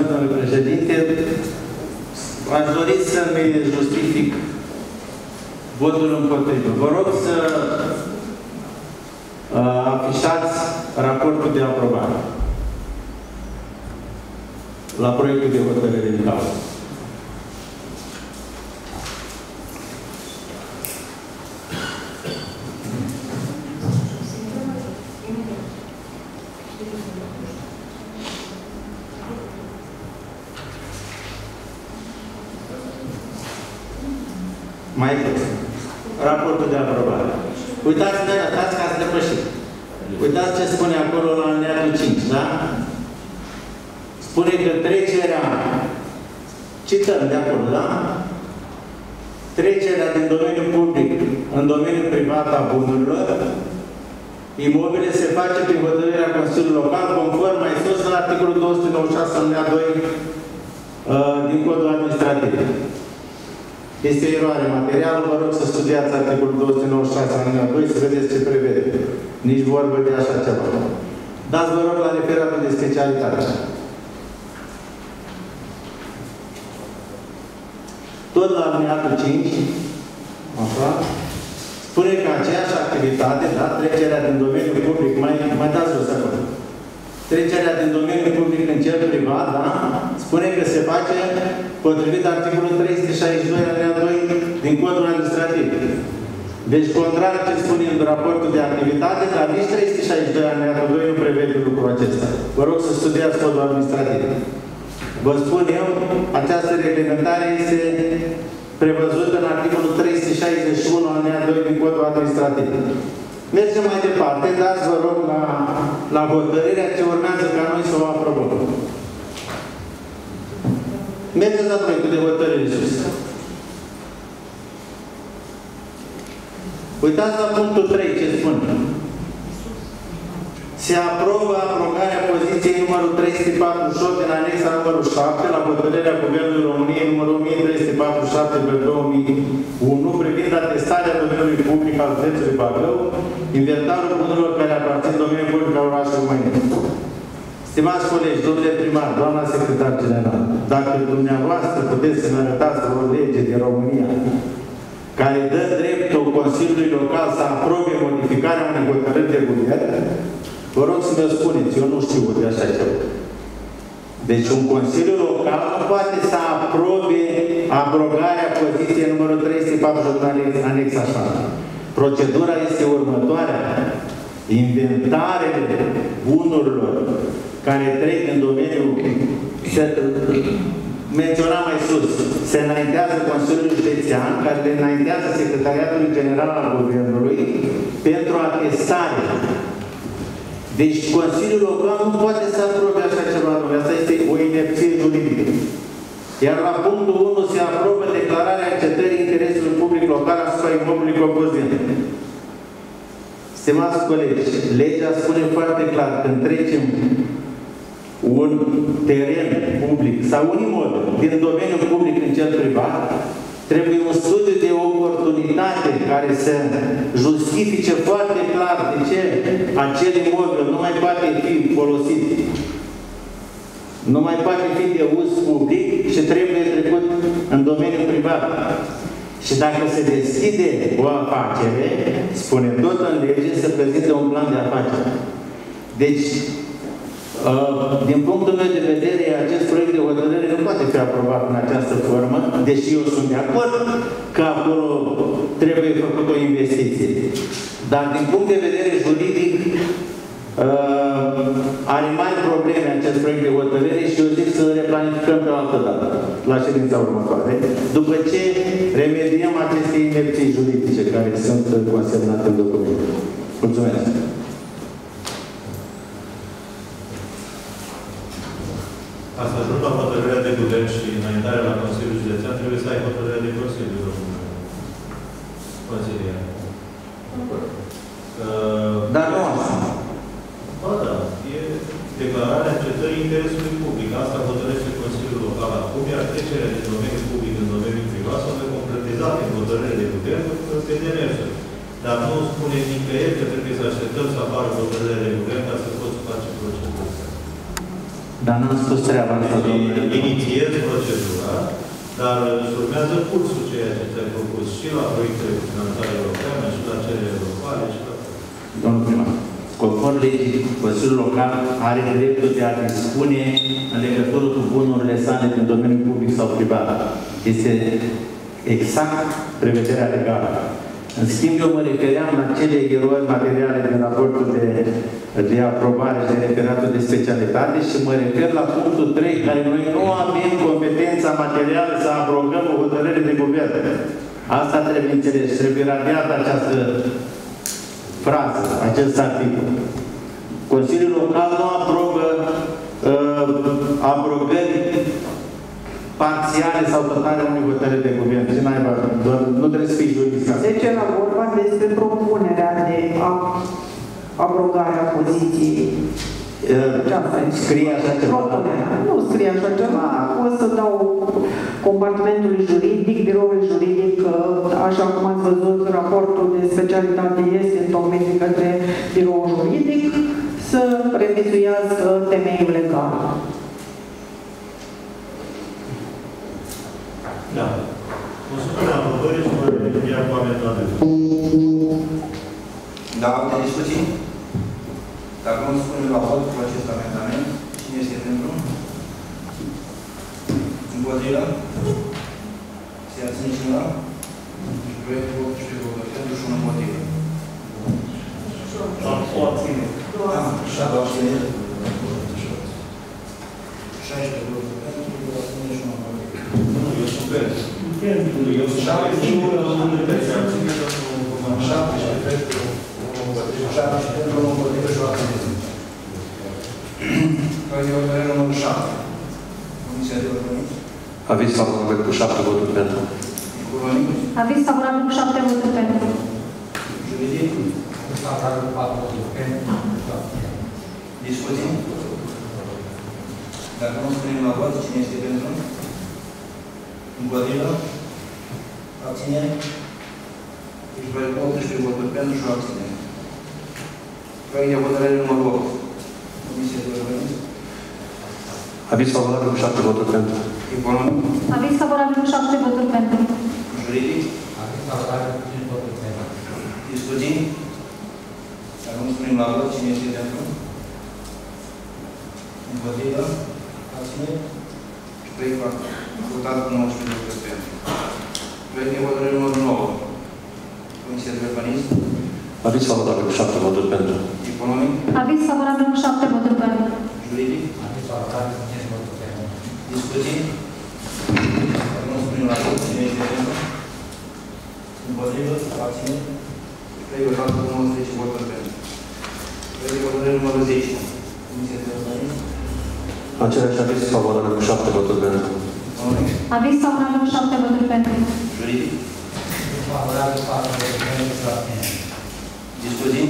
domnule președinte. Aș dori să-mi justific votul împotrivă. Vă rog să uh, afișați raportul de aprobare la proiectul de hotărâre în cauză. Mai jos. Raportul de aprobare. Uitați, de dați că ați depășit. Uitați ce spune acolo la alineatul cinci, da? Spune că trecerea, cităm de acolo, da? Trecerea din domeniul public în domeniul privat a bunurilor, imobile se face prin hotărârea Consiliului Local, conform mai sus la articolul două sute nouăzeci și șase alineat doi uh, din Codul Administrativ. Este o eroare materială, vă rog să studiați articolul două sute nouăzeci și șase alineat doi, să vedeți ce prevede. Nici vorbă de așa ceva. Dați, vă rog, la referatul de specialitate. Tot la alineatul cinci, așa, spune că aceeași activitate, da, trecerea din domeniul public, mai, mai dați jos acolo. Trecerea din domeniul public în cel privat, da, spune că se face potrivit articolul trei sute șaizeci și doi alineat doi din Codul Administrativ. Deci, contrar ce spune în raportul de activitate, dar nici trei sute șaizeci și doi alineatul doi nu prevede lucrul acesta. Vă rog să studiați Codul Administrativ. Vă spun eu, această reglementare este prevăzută în articolul trei sute șaizeci și unu alineat doi din Codul Administrativ. Mergem mai departe, dați, vă rog, la, la hotărârea ce urmează ca noi să o aprobăm. Mergeți la proiectul de hotărâre sus. Uitați la punctul trei ce spune. Se aprobă abrogarea poziției numărul trei sute patruzeci și opt din anexa numărul șapte la hotărârea Guvernului României numărul o mie trei sute patruzeci și șapte pe două mii unu privind atestarea domeniului public al județului Bacău, inventarul bunurilor care aparțin domeniului public al orașului Măinii. Stimați colegi, domnule primar, doamna secretar general, dacă dumneavoastră puteți să ne arătați o lege din România care dă dreptul Consiliului Local să aprobe modificarea unei hotărâri de guvern, vă rog să vă spuneți, eu nu știu de așa ceva. Deci un Consiliu Local nu poate să aprobe abrogarea poziției numărul trei sute patruzeci și opt în anexa șapte. Procedura este următoarea. Inventarele bunurilor care trec în domeniul se, menționat mai sus, se înaintează Consiliul Județean, care le înaintează Secretariatului General al Guvernului pentru atestare. Deci Consiliul Local nu poate să aprobe așa ceva. Asta este o inepție juridică. Iar la punctul unu se aprobă declararea acceptării interesului public local asupra imobilului compozit. Stimați colegi, legea spune foarte clar când trecem un teren public sau un imobil din domeniul public în cel privat, trebuie un studiu de oportunitate care să justifice foarte clar de ce acel imobil nu mai poate fi folosit, nu mai poate fi de uz public și trebuie trecut în domeniul privat. Și dacă se deschide o afacere, spune tot în lege, se prezintă un plan de afacere. Deci, din punctul meu de vedere, acest proiect de hotărâre nu poate fi aprobat în această formă, deși eu sunt de acord că acolo trebuie făcut o investiție. Dar din punct de vedere juridic, are mai probleme acest proiect de hotărâre și eu zic să le planificăm pe o altă dată, la ședința următoare, după ce remediem aceste inepții juridice care sunt consemnate în document. Mulțumesc!
Ca să ajung la hotărârea de guvern și înaintarea la Consiliul Județean, trebuie să ai hotărârea de Consiliu. Consilier.
Dar nu asta.
Ba da, e declararea acceptării interesului public. Asta hotărăște Consiliul Local acum, iar trecerea din domeniul public în domeniul privat sau de concretizate în hotărârea de guvern pe demersuri. Dar nu spune nicăieri că trebuie să așteptăm să apară hotărârea de guvern ca să poți face procedura.
Dar n-am spus treaba asta, domnule.
Inițiez procedura, dar își urmează cursul ceea ce ți-ai propus și la proiectele de finanțare europeană, și la cele locale, și la...
Domnul primar, conform legii, Consiliul Local are dreptul de a dispune în legătură cu bunurile sale din domeniul public sau privat. Este exact prevederea legală. În schimb, eu mă refeream la cele erori materiale din raportul de, de aprobare și de referatul de specialitate și mă refer la punctul trei, care noi nu avem competența materială să abrogăm o hotărâre de guvern. Asta trebuie înțeles. Trebuie radiată această frază, acest articol. Consiliul Local nu aprobă uh, abrogări parțiale sau totale unui hotărâri de guvern. Ce naiba, doar, nu trebuie să fii jurist.
Deci era vorba despre propunerea de abrogarea poziției.
Scrie așa ceva?
Nu scrie așa ceva. O să dau compartimentului juridic, biroul juridic, așa cum ați văzut, raportul de specialitate este întocmit de către biroul juridic, să revizuiască temeiul legal.
Da. O să punem aprobări și mă ia cu amendament.
Da, alte discuții? Dacă nu spunem la vot cu acest amendament, cine este pentru? Împotriva? Se abține cineva? Proiectul optsprezece voturi pentru și un împotrivă.
O abține.
Și a doua abține. șaisprezece voturi pentru, două abține și un împotrivă.
Nu, eu sunt pentru. Eu sunt șaptesprezece pentru,
șapte pentru, unul împotrivă și o abține. Proiectul hotărâre numărul șapte. Comisia de Ordonanță.
Aviz favorabil cu șapte voturi pentru.
Economic.
Aviz favorabil cu șapte voturi pentru.
Juridic. Favorabil cu patru voturi pentru. Discuții. Dacă nu spunem la vot, cine este pentru? Împotrivă? Abținere? Deci proiectul optsprezece voturi pentru și o abținere. Proiect de hotărâre numărul opt. Comisia de Ordonanță.
Aviz favorabil cu șapte voturi pentru.
Economic.
Aviz favorabil cu șapte voturi pentru.
Juridic. Aviz favorabil cu cinci voturi pentru. Discuții. Dacă nu spunem la vot, cine este pentru? Împotrivă. Abține. Proiectul votat cu nouăsprezece voturi pentru. Proiect de hotărâre numărul nouă. Comisia de Urbanism.
Aviz favorabil cu șapte voturi pentru.
Economic.
Aviz favorabil cu șapte voturi pentru.
Juridic. Aviz favorabil cu cinci voturi pentru. Discuții. Dacă nu spunem la vot, cine este pentru? Împotrivă. Abține. Proiect votat cu nouăsprezece voturi pentru. Proiect de hotărâre numărul zece. Comisia de Urbanism.
Același aviz favorabil cu șapte voturi pentru.
Aviz favorabil cu șapte voturi pentru.
Juridic. Favorabil cu patru voturi pentru și abține. Discuții.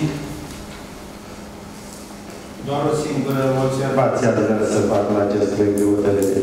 Doar o singură
observație ar vrea să fac la acest proiect de hotărâre.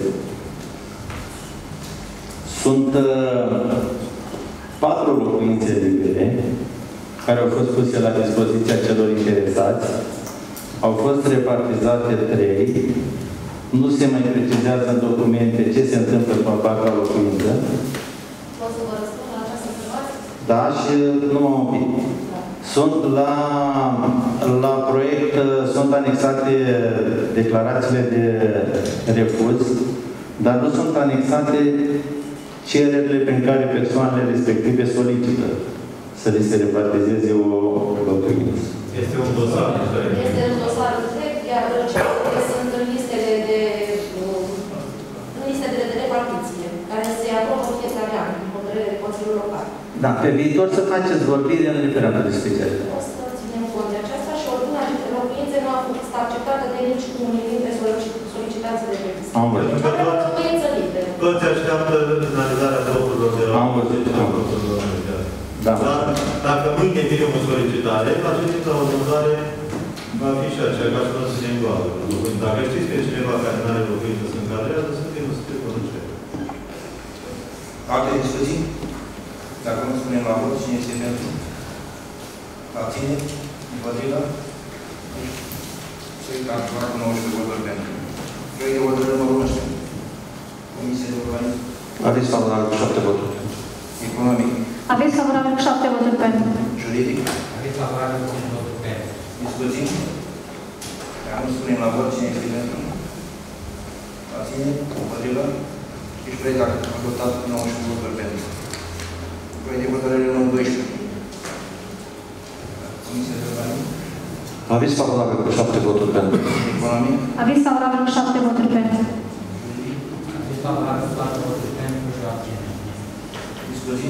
Sunt uh, patru locuințe libere care au fost puse la dispoziția celor interesați. Au fost repartizate trei. Nu se mai precizează în documente ce se întâmplă cu a patra locuință.
Pot să vă răspund la această întrebare?
Da, și numai un pic. Sunt la, la proiect, sunt anexate declarațiile de refuz, dar nu sunt anexate cererile pe care persoanele respective solicită să li se repartizeze o locuință.
Este un dosar.
Este un dosar întreg, iar celelalte sunt în listele de în listele de repartiție, care se aprobă în fiecare an, în hotărâre de Consiliul Local.
Da, pe viitor să faceți vorbire în referatul de specialitate.
O să ținem cont de aceasta și ordinea acestei locuințe nu a fost acceptată de nici unul dintre solicitanții de permis.
Am văzut.
Avem o locuință liberă.
Toți așteaptă finalizarea voturilor de la...
Am văzut.
Da. Dar dacă mâine vine o solicitare, la ședința următoare va fi și aceea, ca să nu se îngoală. Dacă știți că e cineva care nu are locuință să încadrează, să vină să te conduce.
Alte discuții? Dacă nu spunem la vot, cine este pentru? Abține? Împotriva? Se-i calculat cu nouăsprezece voturi pentru. Proiect de hotărâre numărul unsprezece. Comisie de urbanism.
Aviz favorabil cu șapte voturi.
Economic.
Aviz favorabil cu șapte voturi pentru.
Juridic.
Aviz favorabil cu cinci voturi pentru.
Discuții. Acum spunem la vot cine este pentru. Abține. Împotrivă. Deci proiect adoptat cu nouăsprezece voturi pentru. Proiect de hotărâre numărul doisprezece. Comisie de urbanism.
Aviz favorabil cu șapte voturi pentru.
Economic.
Aviz favorabil cu șapte voturi pentru.
Aviz favorabil cu patru voturi pentru și o abținere.
Discuții.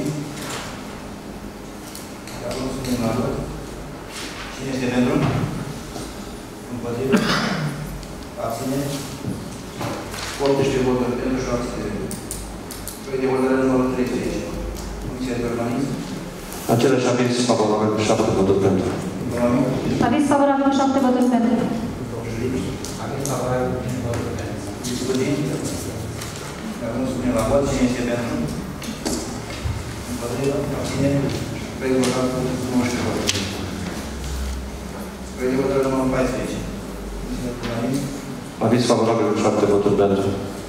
Acum spunem la vot. Cine este pentru? Împotrivă. Abține. optsprezece voturi pentru și o abținere. Proiect de hotărâre numărul treizeci. Comisia de urbanism.
Același aviz favorabil cu șapte voturi pentru.
Aviz favorabil cu șapte voturi pentru.
Aviz favorabil cu cinci voturi pentru.
Discuții. Acum spunem la vot cine este pentru. Împotrivă. Abține. Proiect de hotărâre cu nouăsprezece voturi. Proiect de hotărâre numărul paisprezece. Comisia de urbanism.
Aviz favorabil cu șapte voturi pentru.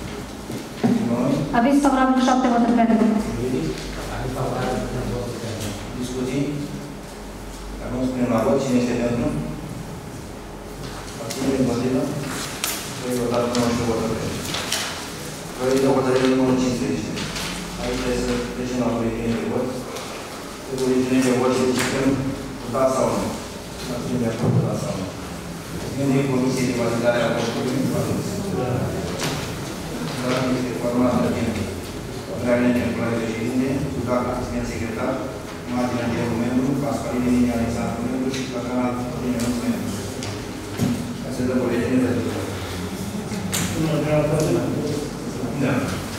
Aviz favorabil cu șapte voturi pentru.
Aviz favorabil cu cinci voturi pentru.
Discuții. Acum spunem la vot cine este pentru. Abținere împotrivă. Proiect votat cu nouăsprezece voturi pentru. Proiect de hotărâre numărul cincisprezece. Aici trebuie să trecem la buletine de vot. Pe buletine de vot și zicem cu da sau nu. Abținem de acord cu da sau nu. Gândim Comisiei de Validare a Votului. Dar este formată din Realine Temporare Președinte, Dudac, asistent secretar, Martin Angelu membru, Pascaline Linia Alexandru membru și Catana Cotine Nuț membru. Ca să dă buletine de rezultat. Da.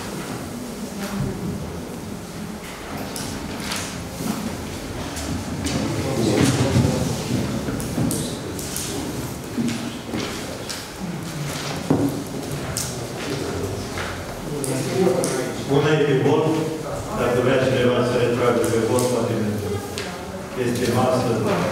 Una e pe vot, dacă vrea cineva să retrage pe vot, poate este masă.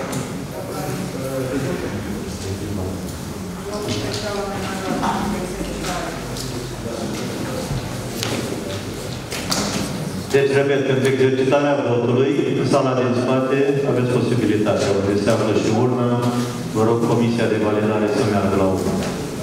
Deci, repet, pentru exercitarea votului, în sala din spate aveți posibilitatea, unde se află și urnă. Vă rog Comisia de Validare să meargă la urnă.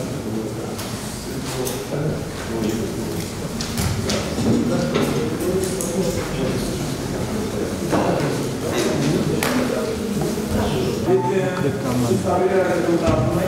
Stabilirea rezultatului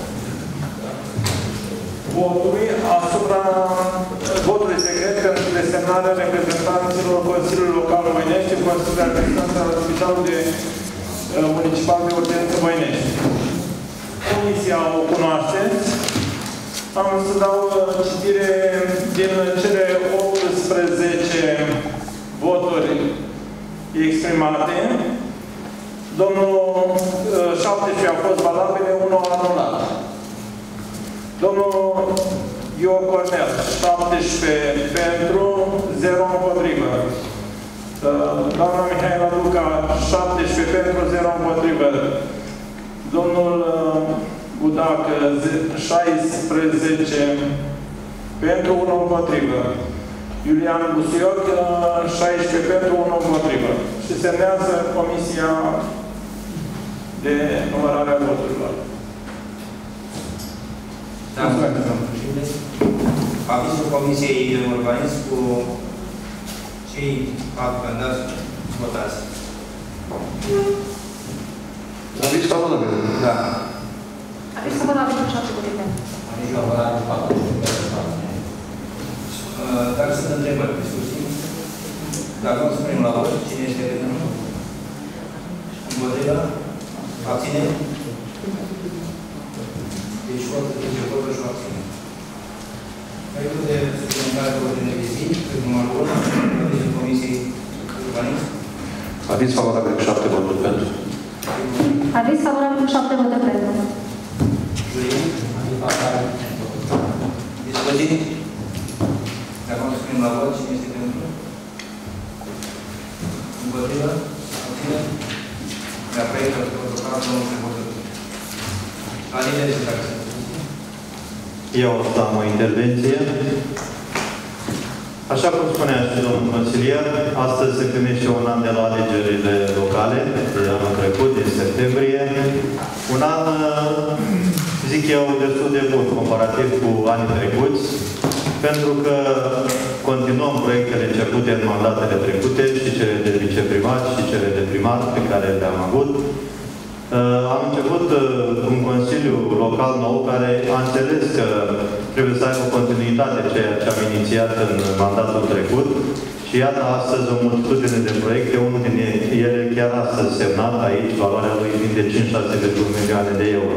votului asupra votului secret pentru desemnarea reprezentanților Consiliului Local Voinești în Consiliul de Administrație al Spitalului de uh, Municipal de Urgență Voinești. Comisia o cunoașteți. Am să dau citire din cele optsprezece voturi exprimate. Domnul șaptesprezece a fost valabile, unul anulat. Domnul Io Cornel, șaptesprezece pentru, zero împotrivă. Doamna Mihaela Luca, șaptesprezece pentru, zero împotrivă. Domnul Budac, șaisprezece pentru, unu împotrivă. Iulian Busioc, șaisprezece pentru, unu împotrivă. Și semnează Comisia de numărare a voturilor.
Da, avizul Comisiei de Urbanism cu cei patru candidați votați.
Aviz favorabil.
Da.
Aviz favorabil cu șapte voturi pentru.
Aviz favorabil cu patru voturi pentru.
Dacă sunt întrebări, discuții, dacă nu spunem la vot, cine este pentru? Împotriva? Abține? Deci votul de votul și abține. Proiectul de suplimentare de ordine de zi, pe numărul unu, avizul Comisiei Urbanism.
Aviz favorabil cu șapte voturi pentru.
Aviz favorabil cu șapte voturi pentru.
Juridic? Discuții? Dacă nu spunem la vot, cine este pentru? Împotriva? Abține? Mi-a proiectul de protocol, nu se voturi. La linie de dacă se
Eu am o intervenție. Așa cum spunea și domnul consilier, astăzi se împlinește un an de la alegerile locale, de anul trecut, din septembrie. Un an, zic eu, destul de bun, comparativ cu anii trecuți, pentru că continuăm proiectele începute în mandatele trecute, și cele de viceprimar, și cele de primar, pe care le-am avut. Am început un consiliu local nou care a înțeles că trebuie să aibă continuitate ceea ce am inițiat în mandatul trecut și iată astăzi o multitudine de proiecte, unul din ele chiar astăzi semnat aici, valoarea lui fiind de cinci șase milioane de euro.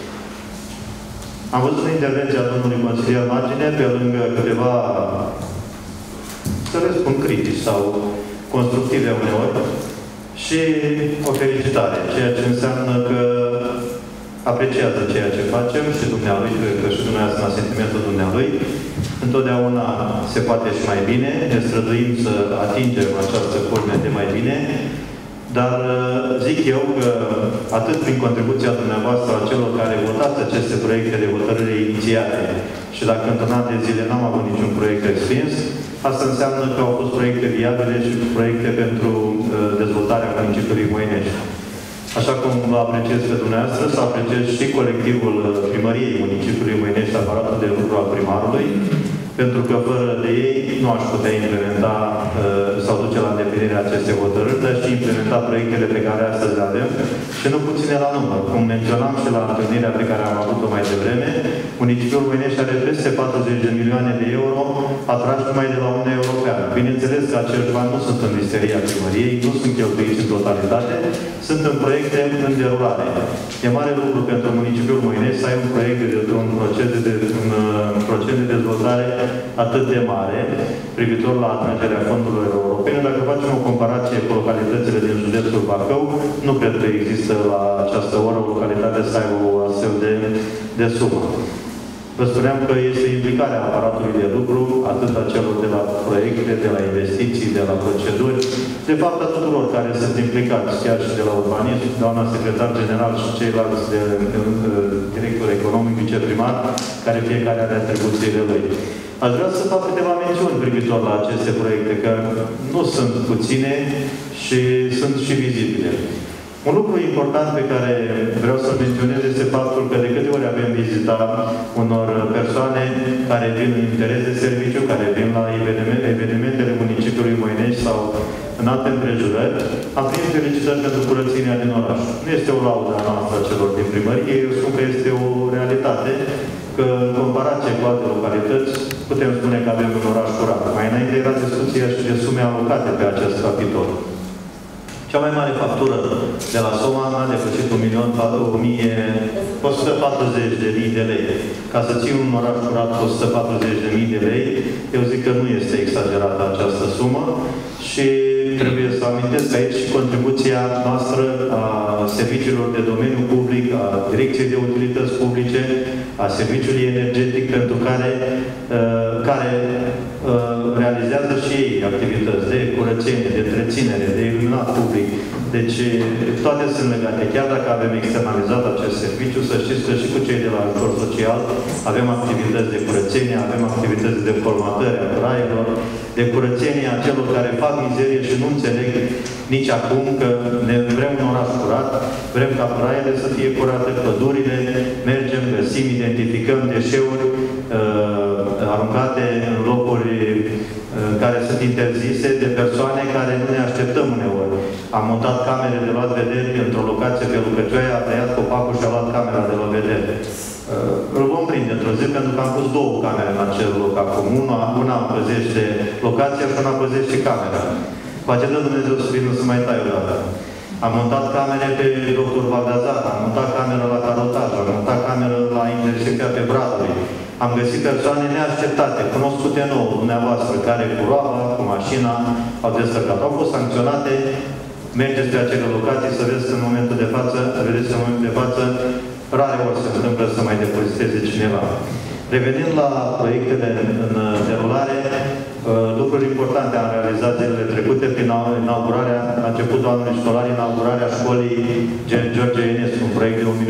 Am văzut intervenția domnului consilier Margine, pe lângă câteva, să le spun, critici sau constructive uneori, și o felicitare, ceea ce înseamnă că apreciază ceea ce facem și dumnealui, cred că și dumneavoastră la sentimentul dumnealui. Întotdeauna se poate și mai bine, ne străduim să atingem această culme de mai bine, dar zic eu că atât prin contribuția dumneavoastră a celor care votați aceste proiecte de hotărâre inițiate și dacă într-un an de zile n-am avut niciun proiect extins, asta înseamnă că au fost proiecte viabile și proiecte pentru dezvoltarea municipiului Moinești. Așa cum vă apreciez pe dumneavoastră, să apreciez și colectivul primăriei municipiului Moinești, aparatul de lucru al primarului, pentru că fără de ei nu aș putea implementa sau duce la îndeplinirea acestei hotărâri, dar și implementa proiectele pe care astăzi le avem și nu puține la număr. Cum menționam și la întâlnirea pe care am avut-o mai devreme, municipiul Moinești are peste patruzeci de milioane de euro atrași numai de la Uniunea Europeană. Bineînțeles că acești bani nu sunt în listeria primăriei, nu sunt cheltuiți în totalitate, sunt în proiecte în derulare. E mare lucru pentru municipiul Moinești să ai un proiect de un proces de, un, un proces de dezvoltare atât de mare privitor la atragerea fondurilor europene. Dacă facem o comparație cu localitățile din județul Bacău, nu cred că există la această oră o localitate să aibă o astfel de, de sumă. Vă spuneam că este implicarea aparatului de lucru, atât a celor de la proiecte, de la investiții, de la proceduri, de fapt a tuturor care sunt implicați, chiar și de la urbanism, doamna secretar general și ceilalți de, de, de director economic, viceprimar, care fiecare are atribuțiile lui. Aș vrea să fac câteva mențiuni privitor la aceste proiecte, că nu sunt puține și sunt și vizibile. Un lucru important pe care vreau să menționez este faptul că de câte ori avem vizita unor persoane care vin în interes de serviciu, care vin la evenimentele municipiului Moinești sau în alte împrejurări, am primit felicitări pentru curățenia din oraș. Nu este o laudă a noastră a celor din primărie, eu spun că este o realitate, că în comparație cu alte localități, putem spune că avem un oraș curat. Mai înainte era discuția și de sume alocate pe acest capitol. Cea mai mare factură de la Soma a depășit un milion o sută patruzeci de mii de lei. Ca să ții un oraș curat cu o sută patruzeci de mii de lei, eu zic că nu este exagerată această sumă și trebuie să amintesc aici și contribuția noastră a serviciilor de domeniu public, a Direcției de Utilități Publice, a Serviciului Energetic, pentru care, uh, care uh, realizează și ei activități de curățenie, de întreținere, de iluminat public. Deci toate sunt legate. Chiar dacă avem externalizat acest serviciu, să știți că și cu cei de la ajutor social avem activități de curățenie, avem activități de colmatări a crailor, de curățenie a celor care fac mizerie și nu înțeleg nici acum că ne vrem un oraș curat, vrem ca craiele să fie curate, pădurile, mergem, găsim, identificăm deșeuri uh, aruncate în locuri uh, care sunt interzise de persoane care nu ne așteptăm uneori. Am montat camere de luat vedere într-o locație pe Lucăcioaia, a tăiat copacul și a luat camera de luat vedere. Uh, îl vom prinde într-o zi pentru că am pus două camere în acel loc acum. Una, una păzește locația și una păzește camera. Poate dă Dumnezeu să vină să mai tai o dată. Am montat camere pe doctor Valdazar, am montat cameră la carotaj, am montat cameră la intersecția pe Bradului. Am găsit persoane neașteptate, cunoscute nouă, dumneavoastră, care cu roaba, cu mașina, au descărcat. Au fost sancționate. Mergeți pe acele locații să vedeți că în momentul de față, vedeți că în momentul de față, rare ori se întâmplă să mai depoziteze cineva. Revenind la proiectele în derulare, lucruri importante am realizat zilele trecute prin inaugurarea, la începutul anului școlar, inaugurarea școlii George Enescu, un proiect de un milion și jumătate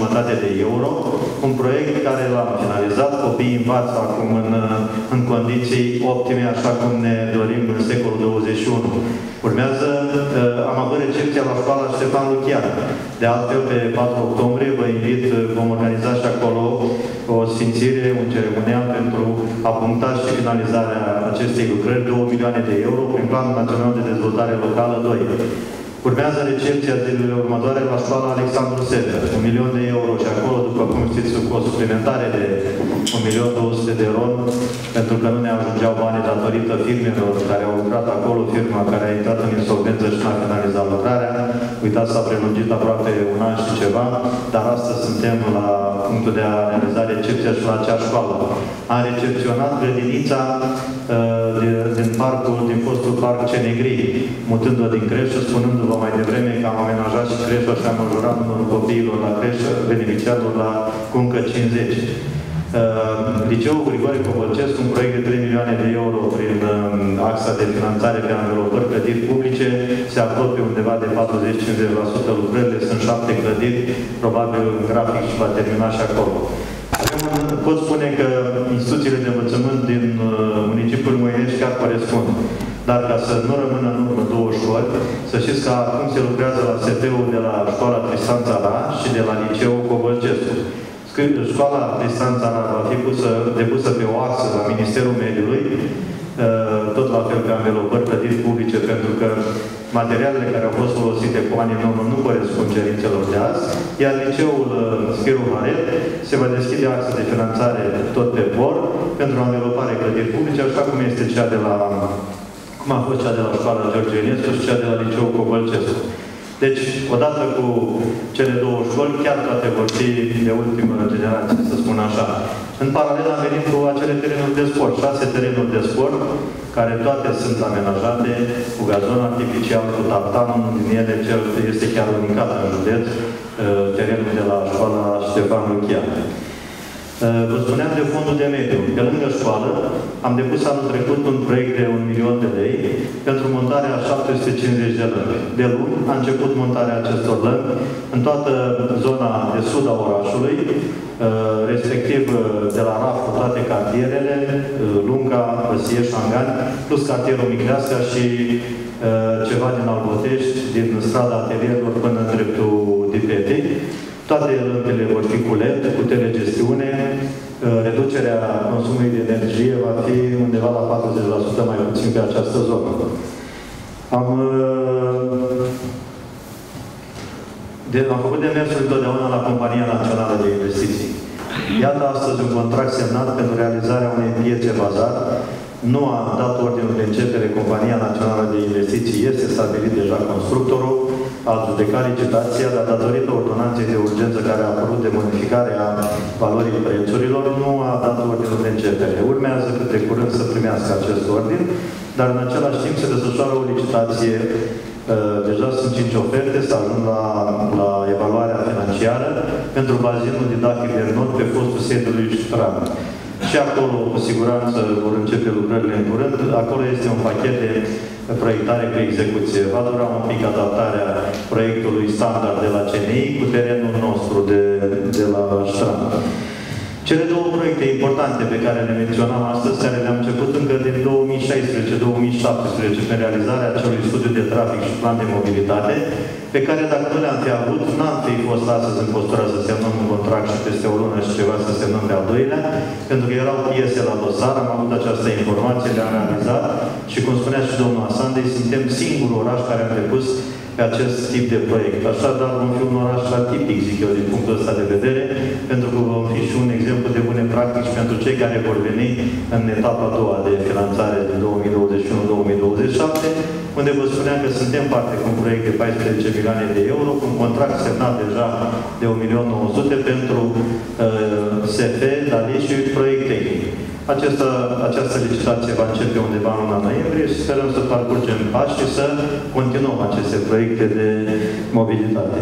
jumătate de euro, un proiect care l-am finalizat, copiii învață acum în, în condiții optime, așa cum ne dorim în secolul douăzeci și unu. Urmează, am avut recepția la școala Ștefan Luchian. De altfel, pe patru octombrie, vă invit, vom organiza și acolo o sfințire, un ceremonial pentru a puncta și finalizarea acestei lucrări, două milioane de euro, prin Planul Național de Dezvoltare Locală doi. Urmează recepția zilele următoare la școala Alexandru Sever, un milion de euro și acolo, după cum știți, cu o suplimentare de un milion două sute de ron, pentru că nu ne ajungeau banii datorită firmelor care au lucrat acolo, firma care a intrat în insolvență și n-a finalizat lucrarea. Uitați, s-a prelungit aproape un an și ceva, dar astăzi suntem la punctul de a realiza recepția și la acea școală. Am recepționat grădinița uh, din parcul, din fostul parc Cenegri, mutând-o din creșă, spunându-vă mai devreme că am amenajat și creșă și am majorat numărul copiilor la creșă, beneficiarilor la cu încă cincizeci. Uh, Liceul Grigore Cobălcescu, un proiect de trei milioane de euro prin uh, axa de finanțare pe anvelopări, clădiri publice, se apropie undeva de patruzeci la cincizeci la sută lucrările, sunt șapte clădiri, probabil în grafic și va termina și acolo. Pot spune că instituțiile de învățământ din uh, municipiul Moinești chiar corespund. Dar ca să nu rămână în urmă două școli, să știți că acum se lucrează la S T-ul de la școala Tristan Țara și de la Liceul Cobălcescu. Școala Tristan Țara va fi pusă, depusă pe o axă la Ministerul Mediului, tot la fel ca învelopări, clădiri publice, pentru că materialele care au fost folosite cu anii în urmă nu corespund cerințelor de azi, iar Liceul Spiru Haret se va deschide axa de finanțare tot pe por pentru învelopare clădiri publice, așa cum este cea de la cum a fost cea de la școala George Enescu și cea de la Liceul Cobălcescu. Deci, odată cu cele două școli, chiar toate vor fi de ultimă generație, să spun așa. În paralel am venit cu acele terenuri de sport, șase terenuri de sport, care toate sunt amenajate cu gazon artificial, cu taptan, din ele cel este chiar unicat în județ, terenul de la școala Ștefan Luchian. Vă spuneam de fondul de mediu. Pe lângă școală, am depus anul trecut un proiect de un milion de lei pentru montarea a șapte sute cincizeci de lămpi. De luni a început montarea acestor lămpi în toată zona de sud a orașului, respectiv de la Raf cu toate cartierele, Lunga, Băsie, Șangan, plus cartierul Micleasca și ceva din Albotești, din strada Atelierilor până în dreptul Dipetei. Toate lămpile vor fi cu L E D, cu telegestiune. Reducerea consumului de energie va fi undeva la patruzeci la sută mai puțin pe această zonă. Am, de, am făcut demersuri întotdeauna la Compania Națională de Investiții. Iată astăzi un contract semnat pentru realizarea unei piețe bazar. Nu a dat ordinul de începere Compania Națională de Investiții, este stabilit deja constructorul, a judecat licitația, dar datorită ordonanței de urgență care a apărut de modificarea valorii prețurilor, nu a dat ordinul de începere. Urmează cât de curând să primească acest ordin, dar în același timp se desfășoară o licitație. Deja sunt cinci oferte, să ajung la, la evaluarea financiară pentru bazinul didatic de not pe fostul sediului Ștran. Și acolo, cu siguranță, vor începe lucrările în curând. Acolo este un pachet de proiectare cu execuție. Va dura un pic adaptarea proiectului standard de la C N I cu terenul nostru de, de la Ștran. Cele două proiecte importante pe care le menționam astăzi, care le-am început încă din două mii șaisprezece două mii șaptesprezece, pe realizarea acelui studiu de trafic și plan de mobilitate, pe care dacă nu le-am fi avut, n-am fi fost astăzi în postura să semnăm un contract și peste o lună și ceva să semnăm pe al doilea, pentru că erau piese la dosar, am avut această informație, le-am realizat și, cum spunea și domnul Asandei, suntem singurul oraș care am depus pe acest tip de proiect. Așadar, vom fi un oraș atipic, zic eu, din punctul ăsta de vedere, pentru că vom fi și un exemplu de bune practici pentru cei care vor veni în etapa a doua de finanțare de două mii douăzeci și unu două mii douăzeci și șapte, unde vă spuneam că suntem parte cu un proiect de paisprezece milioane de euro, cu un contract semnat deja de un milion nouă sute pentru uh, S F, Dali și proiect tehnic. Această, această licitație va începe undeva în luna noiembrie și sperăm să parcurgem pași și să continuăm aceste proiecte de mobilitate.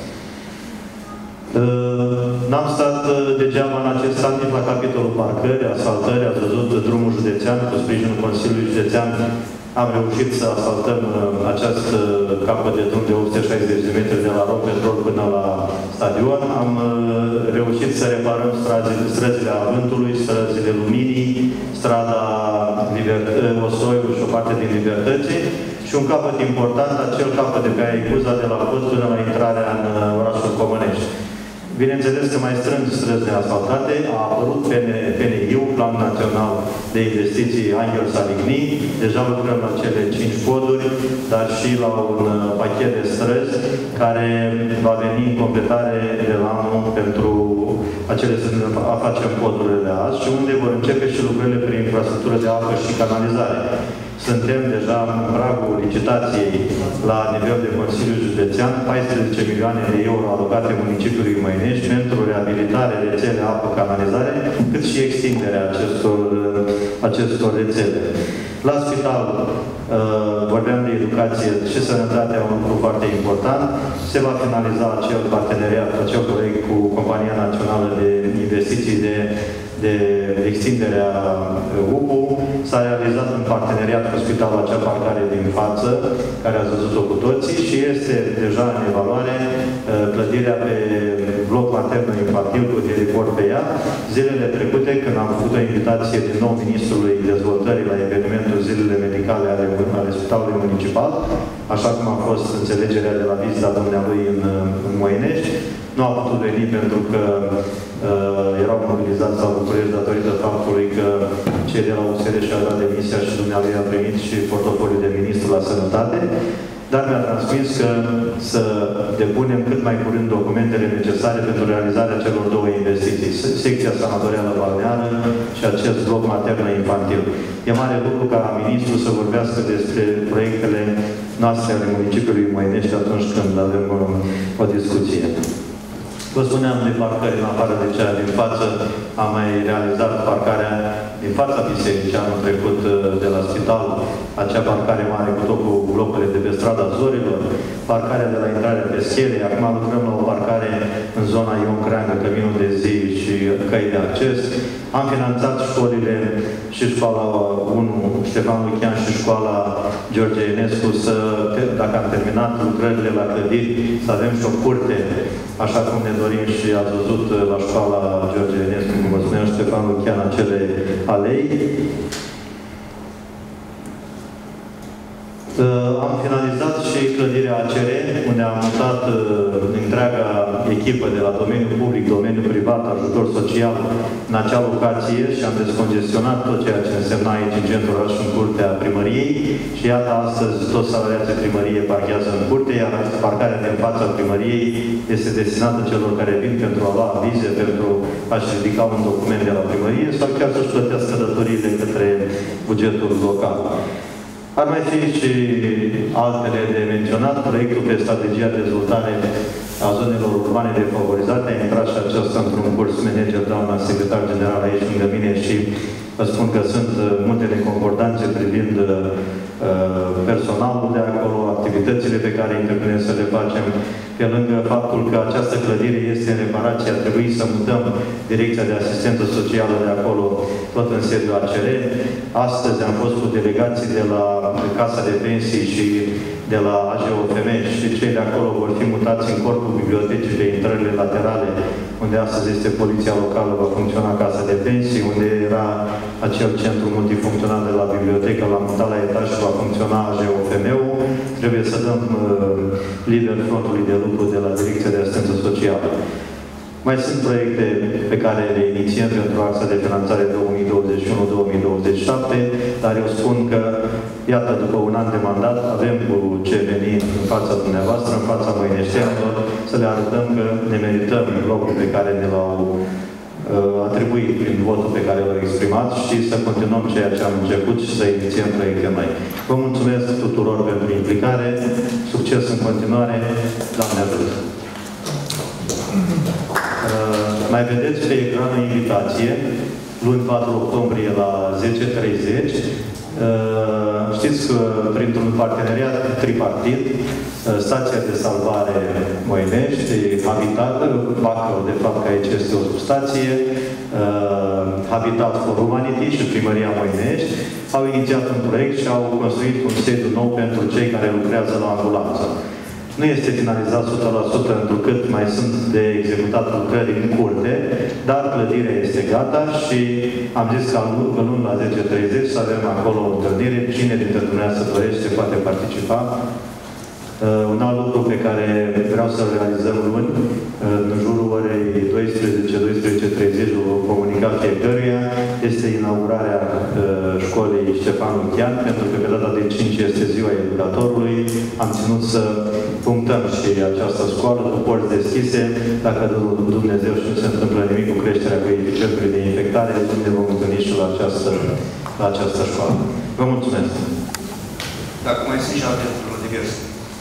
N-am stat degeaba în acest an la capitolul parcări, asfaltări, ați văzut drumul județean cu sprijinul Consiliului Județean Am reușit să asfaltăm acest capăt de drum de opt sute șaizeci de metri de la Roc-Petrol până la stadion. Am reușit să reparăm străzile, străzile Avântului, străzile Luminii, strada Osoiu și o parte din Libertății. Și un capăt important, acel capăt de pe Aicuza de la Post până la intrarea în orașul Comănești. Bineînțeles că mai strâng străzi neasfaltate, a apărut P N I-ul, Plan Național de Investiții Angel Saligny. Deja lucrăm la cele cinci poduri, dar și la un pachet de străzi care va veni în completare de la anul pentru acele străzi a facem podurile de azi și unde vor începe și lucrările prin infrastructură de apă și canalizare. Suntem deja în pragul licitației la nivel de Consiliu Județean, paisprezece milioane de euro alocate municipiului Măinești pentru reabilitare, rețele, apă, canalizare, cât și extinderea acestor, acestor rețele. La spital, vorbeam de educație și sănătatea, un lucru foarte important. Se va finaliza acel parteneriat, acel proiect cu Compania Națională de Investiții de de extinderea U P U. S-a realizat un parteneriat cu spitalul acea parcare din față, care ați văzut-o cu toții, și este deja în evaluare clădirea pe bloc matern-infantil cu heliport pe ea. Zilele trecute, când am făcut o invitație din nou Ministrului Dezvoltării la evenimentul Zilele Medicale ale, ale Spitalului Municipal, așa cum a fost înțelegerea de la vizita dumnealui în, în Moinești, nu a putut veni pentru că uh, erau mobilizați la București datorită faptului că cei de la U S R și-au dat demisia și dumnealui a primit și portofoliul de ministru la sănătate, dar mi-a transmis că să depunem cât mai curând documentele necesare pentru realizarea celor două investiții, secția sanatorială balneară și acest bloc matern-infantil. E mare lucru ca ministrul să vorbească despre proiectele noastre ale municipiului Moinești atunci când avem o discuție. Vă spuneam de parcări, în afară de cea din față, am mai realizat parcarea din fața bisericii anul trecut de la spital, acea parcare mare cu tot cu blocurile de pe strada Zorilor, parcarea de la intrarea pe schele. Acum lucrăm la o parcare în zona Ion Creangă, Căminul de Zi și căi de acces. Am finanțat școlile și școala unu Ștefan Lucian și școala George Enescu să, dacă am terminat lucrările la clădiri, să avem și o curte, așa cum ne dorim și ați văzut la școala George Enescu, cum vă spuneam, Ștefan Lucian, acele alei. Am finalizat și clădirea A C R, unde am mutat întreaga echipă de la domeniul public, domeniul privat, ajutor social, în acea locație și am descongestionat tot ceea ce însemna aici în centrul oraș, în curtea primăriei. Și iată, astăzi toți salariații primăriei parchează în curte, iar parcarea din fața primăriei este destinată celor care vin pentru a lua avize, pentru a-și ridica un document de la primărie sau chiar să-și plătească datoriile către bugetul local. Ar mai fi și altele de menționat. Proiectul pe strategia de dezvoltare a zonelor urbane defavorizate a intrat și acesta într-un curs manager, doamna secretar general aici lângă mine, și vă spun că sunt multe neconcordanțe privind personalul de acolo, activitățile pe care întreprindem să le facem. Pe lângă faptul că această clădire este în reparație, a trebuit să mutăm Direcția de Asistență Socială de acolo, tot în sediul A C R. Astăzi am fost cu delegații de la Casa de Pensii și de la A G O F M și cei de acolo vor fi mutați în corpul bibliotecii pe intrările laterale, unde astăzi este Poliția Locală, va funcționa Casa de Pensii, unde era acel centru multifuncțional de la bibliotecă, l-am mutat la etaj și va funcționa A G O F M-ul. Trebuie să dăm uh, liber frontului de lucru de la Direcția de Asistență Socială. Mai sunt proiecte pe care le inițiem pentru axa de finanțare două mii douăzeci și unu două mii douăzeci și șapte, dar eu spun că, iată, după un an de mandat, avem cu ce veni în fața dumneavoastră, în fața măineștenilor, să le arătăm că ne merităm locul pe care ne l-au uh, atribuit prin votul pe care l-au exprimat și să continuăm ceea ce am început și să inițiem proiecte noi. Vă mulțumesc tuturor pentru implicare, succes în continuare, Doamne ajută! Uh, mai vedeți pe ecran o invitație, luni patru octombrie la zece treizeci. Uh, știți că printr-un parteneriat tripartit, uh, stația de salvare Moinești, Habitat, Bacău, de fapt, că aici este o substație, uh, Habitat for Humanity și Primăria Moinești au inițiat un proiect și au construit un sediu nou pentru cei care lucrează la ambulanță. Nu este finalizat o sută la sută întrucât mai sunt de executat lucrări în curte, dar clădirea este gata și am zis că luni la zece treizeci să avem acolo o întâlnire. Cine dintre dumneavoastră dorește poate participa. Uh, un alt lucru pe care vreau să-l realizăm luni, uh, în jurul orei douăsprezece, douăsprezece treizeci, vom comunica fiecăruia, este inaugurarea uh, școlii Ștefan Unchean, pentru că pe data de cinci este ziua educatorului. Am ținut să punctăm și această școală cu porți deschise. Dacă Dumnezeu și nu se întâmplă nimic cu creșterea coeficientului de infectare, ne vom întâlni și la această, la această școală. Vă mulțumesc!
Dacă mai sunt și alte lucruri diverse.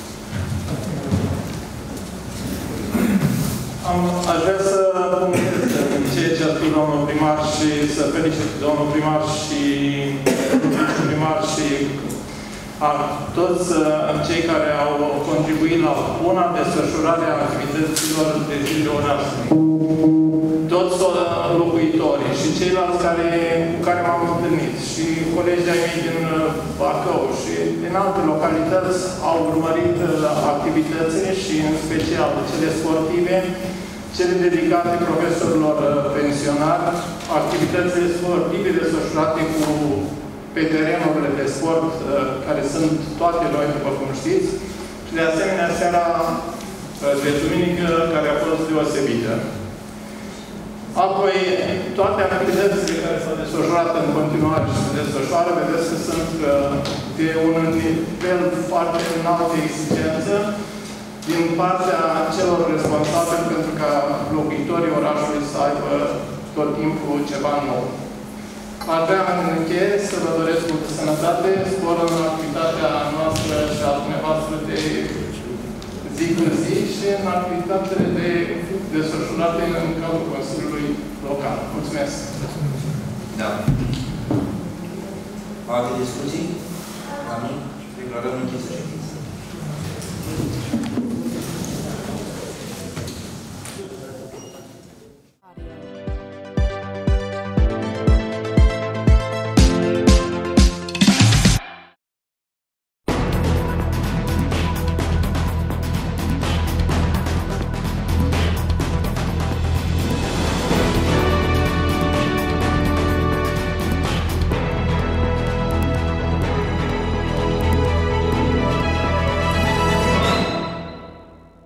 Am, aș vrea să punctez ceea ce a spus domnul primar și să felicit domnul primar și primar și a toți cei care au contribuit la buna desfășurare a activităților de zilele noastre. Toți locuitorii și ceilalți care, cu care m-am întâlnit și colegii ai mei din Bacău și din alte localități au urmărit activitățile și în special cele sportive, cele dedicate profesorilor pensionari, activitățile sportive desfășurate cu pe terenurile de sport, care sunt toate noi, după cum știți, și de asemenea seara de duminică, care a fost deosebită. Apoi, toate activitățile care s-au desfășurat în continuare și se desfășoară, vedeți că sunt de un nivel foarte înalt de exigență din partea celor responsabili pentru ca locuitorii orașului să aibă tot timpul ceva nou. Aș vrea în încheiere să vă doresc multă sănătate, spor în activitatea noastră și a dumneavoastră de zi cu zi și în activitățile de desfășurate în cadrul Consiliului Local. Mulțumesc!
Da. Alte discuții? Amin. Declarăm închisă ședința.